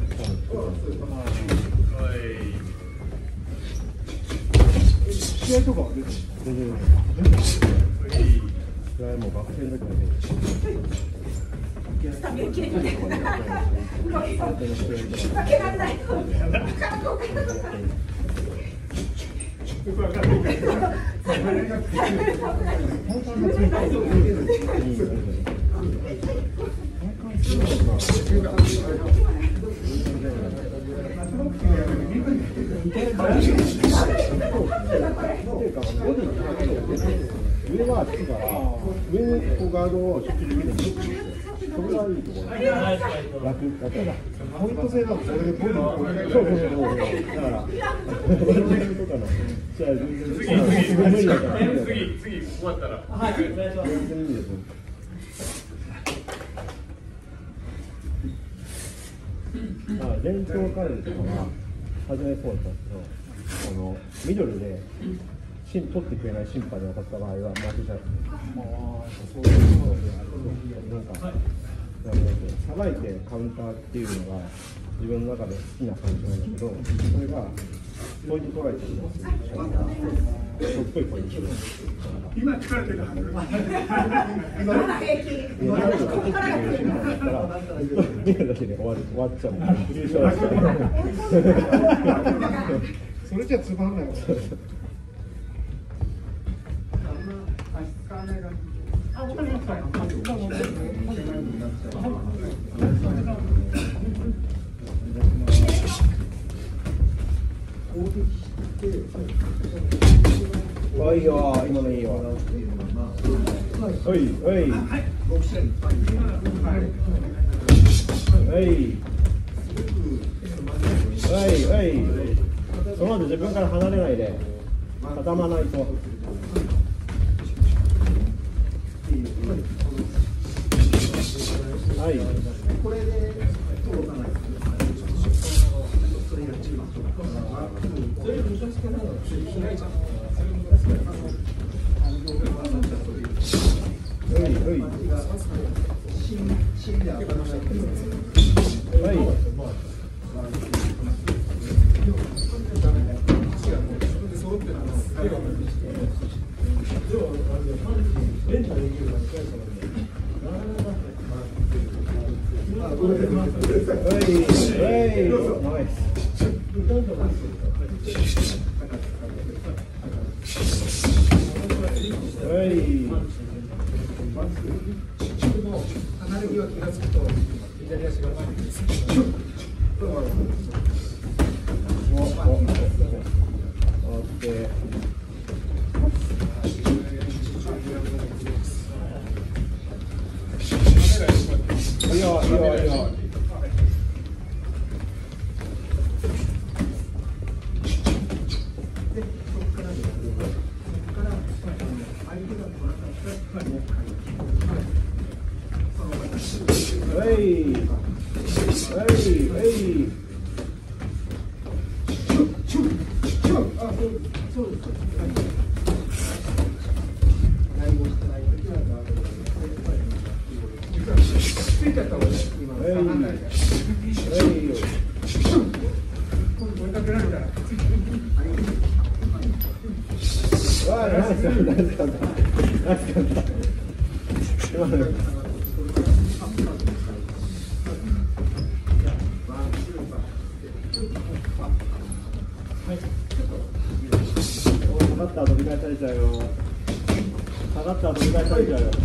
試合とかは出てる全然それはもう学生の時はね上はつくから上にこうガードを集中できるんですよ。それがいいところ。楽だからポイント制だとそれでポイントをそうそうそうだからとかの試合全然無理だから次次終わったらはいお願いします。全然いいです。あ連長カレーとかは初めそうだったんですけど、あのミドルで取ってくれない審判に当たった場合は負けちゃう。ああ、そういうのなんか、さばいてカウンターっていうのが自分の中で好きな感じなんだけど、それがポイント取られてるのがすっごいポイントで。今疲れてるはず。今の平均。今の平均だったら見るだけで終わる終わっちゃう。優勝しちゃう。それじゃつまんないわ。おいよ、今のいいよ。おい、おい。おい。おい、おい。その後自分から離れないで。畳まないと。はい。これで届かない。それが一番。それを見せつけないのは開いちゃう。はいはい。はい。離れ際気がつくと左足が前に出す。いいよいいよいいよ。下がったら飛び返されちゃうよ。下がったら飛び返されちゃうよ。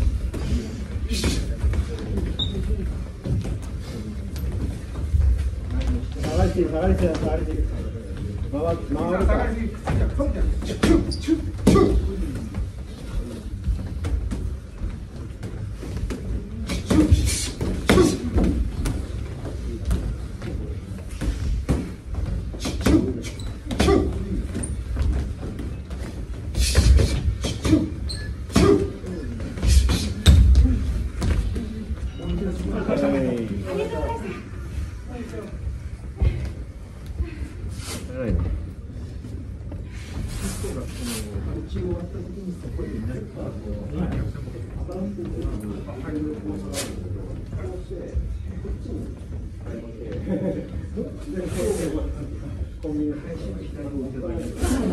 下がりてる、下がりてる、下がりてる。回る、回るか。はいコンビニ配信左の最初の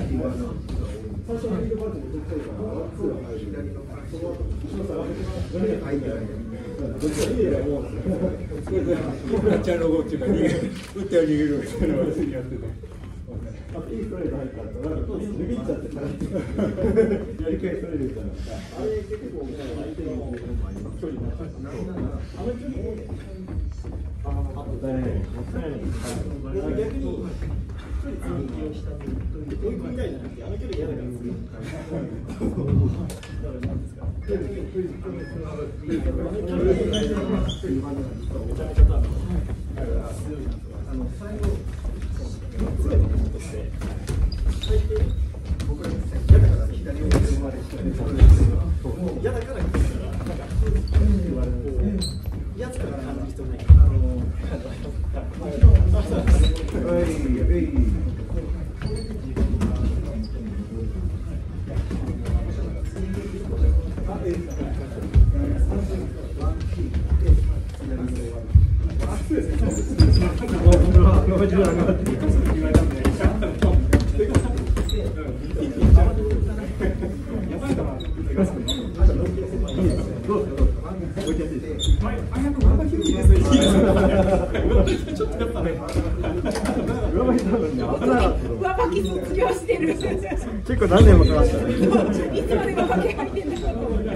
ハイドバージョンで撮ったから、左のその後後ろからどれが入ってないの？どっちがいいやもう。チャンの動きが逃げる、打っては逃げるみたいなのをやってて。あといいストレート入った後、なんか逃げちゃってからやり返されるみたいな。あれ結構もう相手の距離長い。あの距離もああとだね。逆に。追い込みたいじゃなくて、あの距離嫌だからですよ。あの最後、強いこととして、最低、僕ら嫌だから左を生まれしてもう嫌だから言われる。やつから感じる人ない。
ちょっとやっぱね、上履き卒業してる。
結構何年もかかったね。
いつまで上履き履いてんだろう。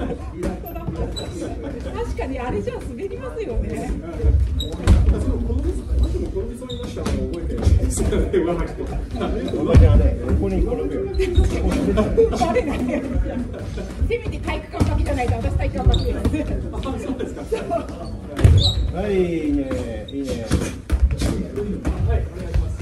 確かにあれじゃ滑りますよね。
ここに転ぶよ。
バレない。せめて体育館履きじゃないと私体育館履きです。
はい、いいね、いいね。
はい、お願いします。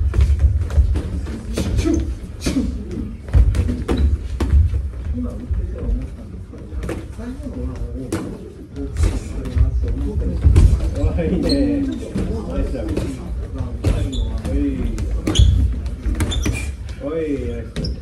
今打ってては思ったんですけど、最後のオナを大きくするなって思ってるんですけど。
いいね。ナイスだ。おい。おい、ナイス。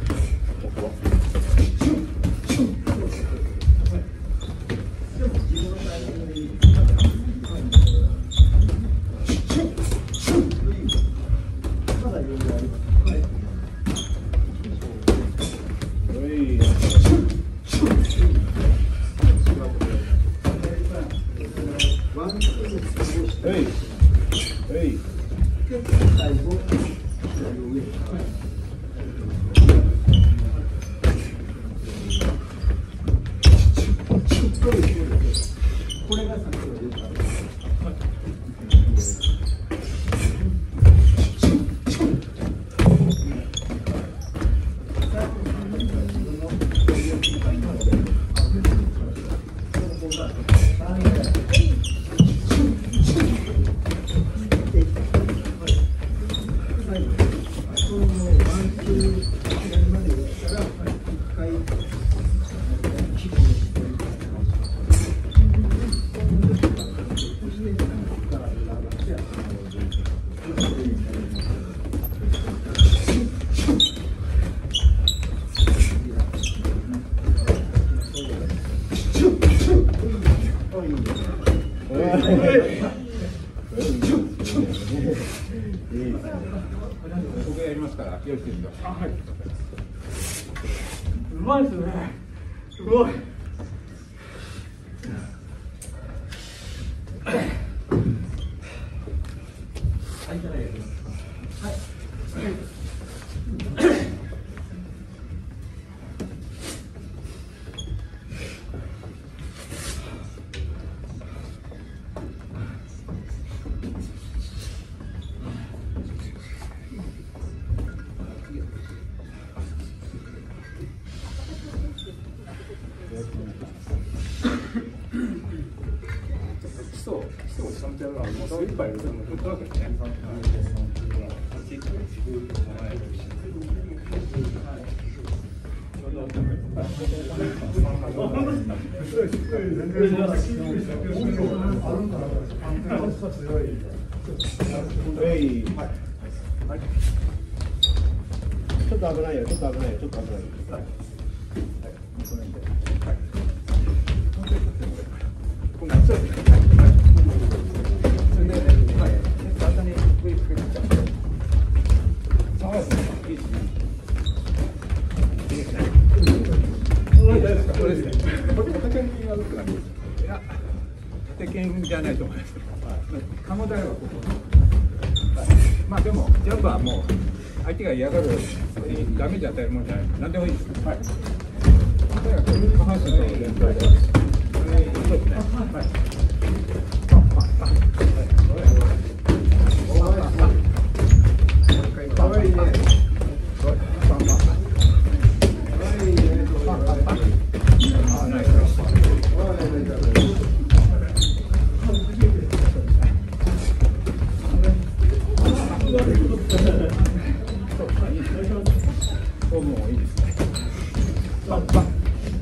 僕やりますから気をつけてください。はい。
うまいですね。すごい。はい、じゃないです。はい。
基礎をちゃんとやるのはもう精一杯やるの振ったわけですね。
ちょっと危ないよ、ちょっと危ないよ、ちょっと危ないよ。はい。
や、縦剣じゃないと思います。鴨台はここ。まあでもジャンプはもう相手が嫌がるダメージ与えるもんじゃない。何でもいいです。はい。下半身と全体で。そうですね。はい。かわいいね。もういいですね。パンパン。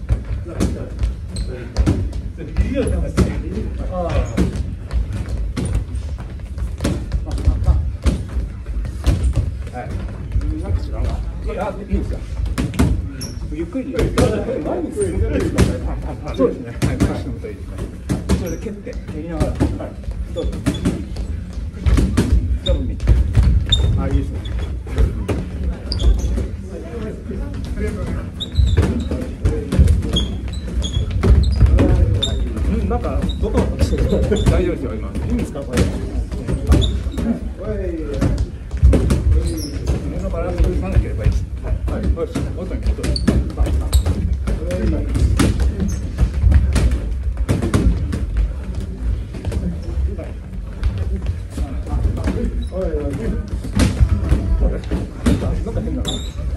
はい。なんか違うな。あ、いいですか。ゆっくり。前に進んでるですか。そうですね。はい、前に進むといいですね。それで蹴って、蹴りながら。はい。どうぞ。ダブルミット。あ、いいですね。なんかどこ大丈夫ですよ今。いいんですかこれ。胸のバランスをさなければいいです。はい。はい。元に戻る。なんか変だな。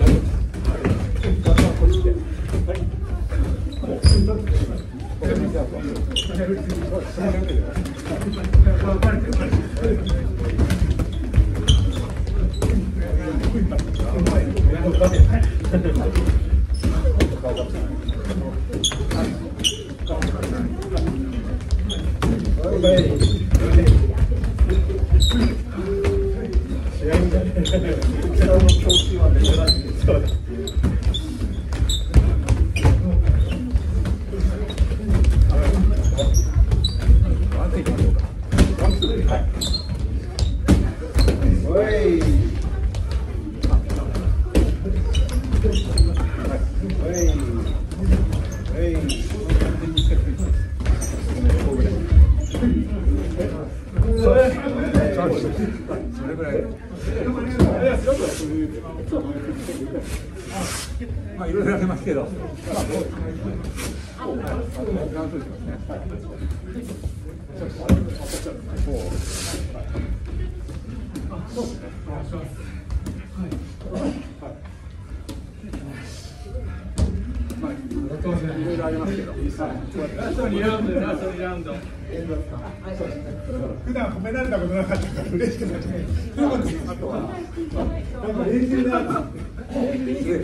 まあいろいろやりますけど、まあこう、なんとですね。こう、そうですね。まあいろいろありますけど、ラストにラウンド、ラストにラウンド。
普段褒められたことなかったから嬉しくなっちゃう。あとは、なんか練習だ。まず、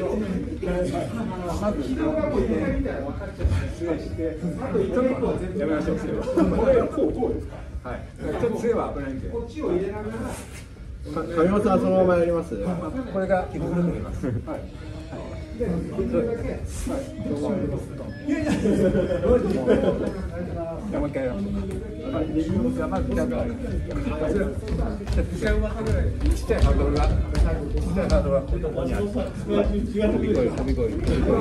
失礼して、ちょっとやめましょう。これ、こう、こうですか。はい。ちょっと杖は危ないんで。こっちを入れながら。
神本さんそのままやります。
これが基本になります。はい。そうです。はい。じゃあもう一回やろう。はい。じゃあまずじゃあちっちゃいハードルがちっちゃいハードルがここにある。飛び越え飛び越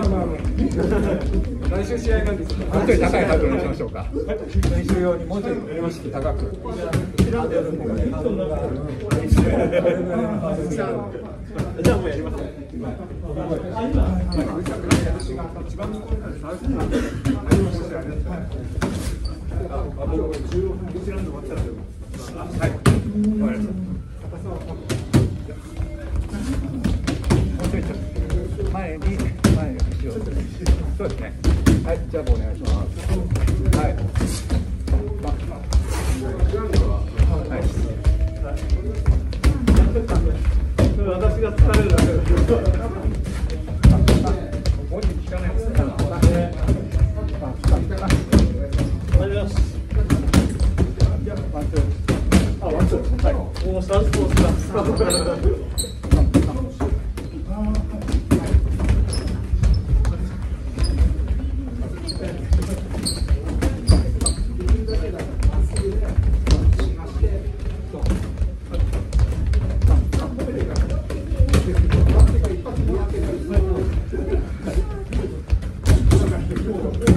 え。来週試合なんですけど、もうちょい高いハードルにしましょうか。練習用にもうちょい高く。じゃあもうやります。一番向こうにある。あ、僕じゅうごふん、いちラウンド終わったらでも。はい。わかりました。もうちょいちょっと前に前に後ろ。そうですね。はい、じゃあお願いします。はい。はい。私が疲れるだけです。文字聞かないですね。あ、ワンツー。はい。もうサウスポーツだ。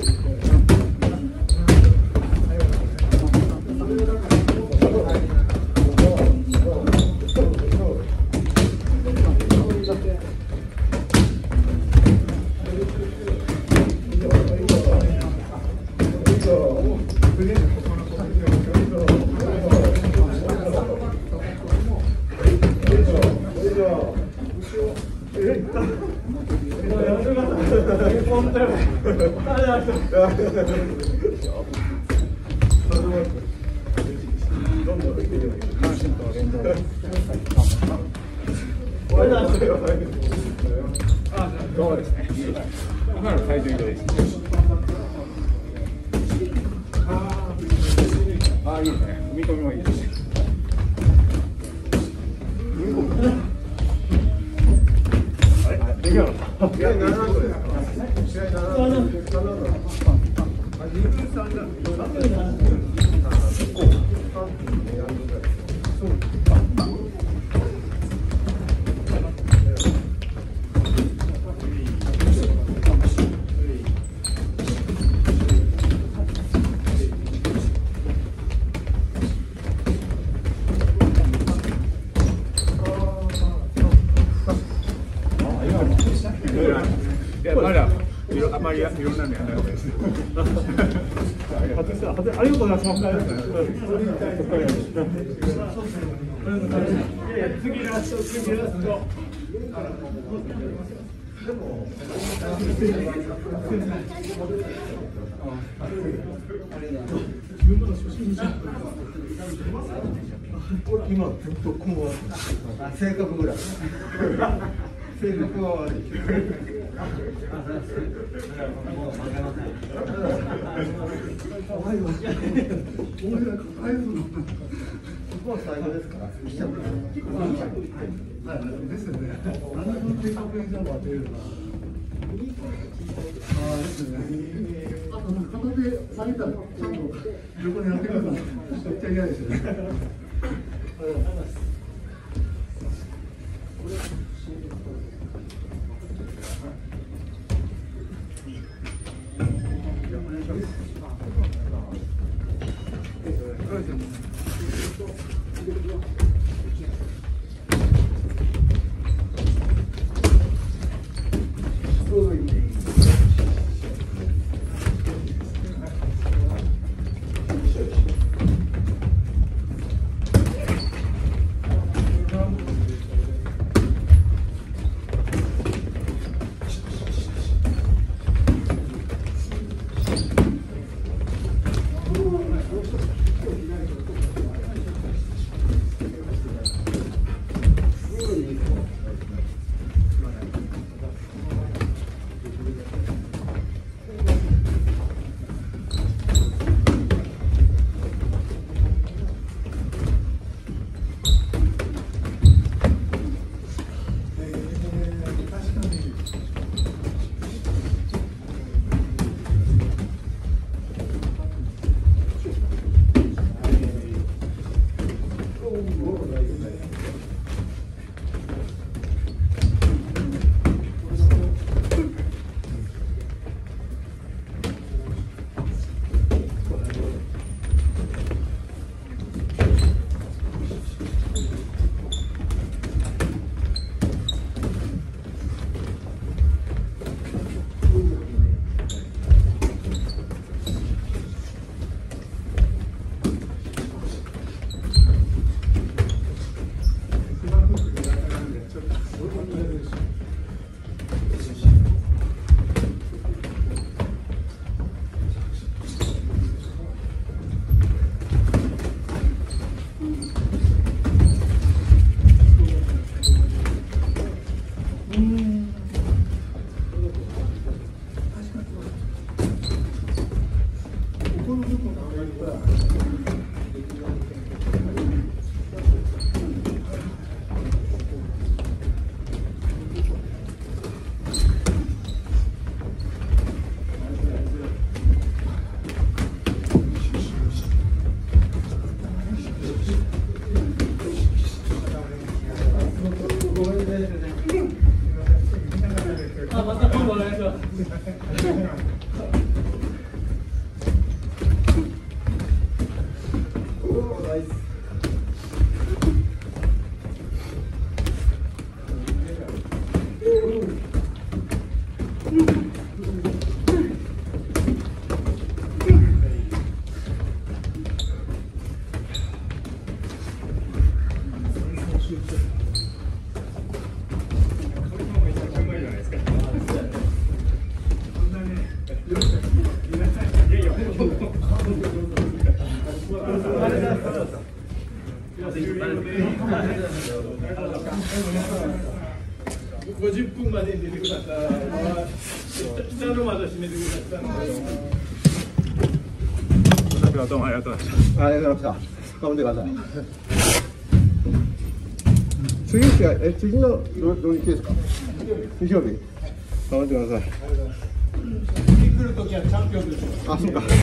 そうですね。今の体重移動です。ああ、いいですね。踏み込みもいいです。あれ、できなかった。試合ななどですか。試合ななど。ななど。あ、二分三だ。三分三。そう。いや、まだあまりいろんなのやらないです。ありがとうございます。次ラスト、次ラスト。でも、
今ずっとこう性格ぐらい。性格は悪い。ここは最後ですから。
ですよね。あの定格演算は出るな。ああですね。あと片手下げたらちゃんと横に当てるのめっちゃ嫌ですよね。 ごじゅっぷんまでに出てください。下の窓閉めてください。
どうもありがとうございました。
ありがとうございました。頑張ってください。次ってえ次のど土日ですか？日曜日。頑張ってください。
次来るときはチャンピオンですよ。
あ、そうか。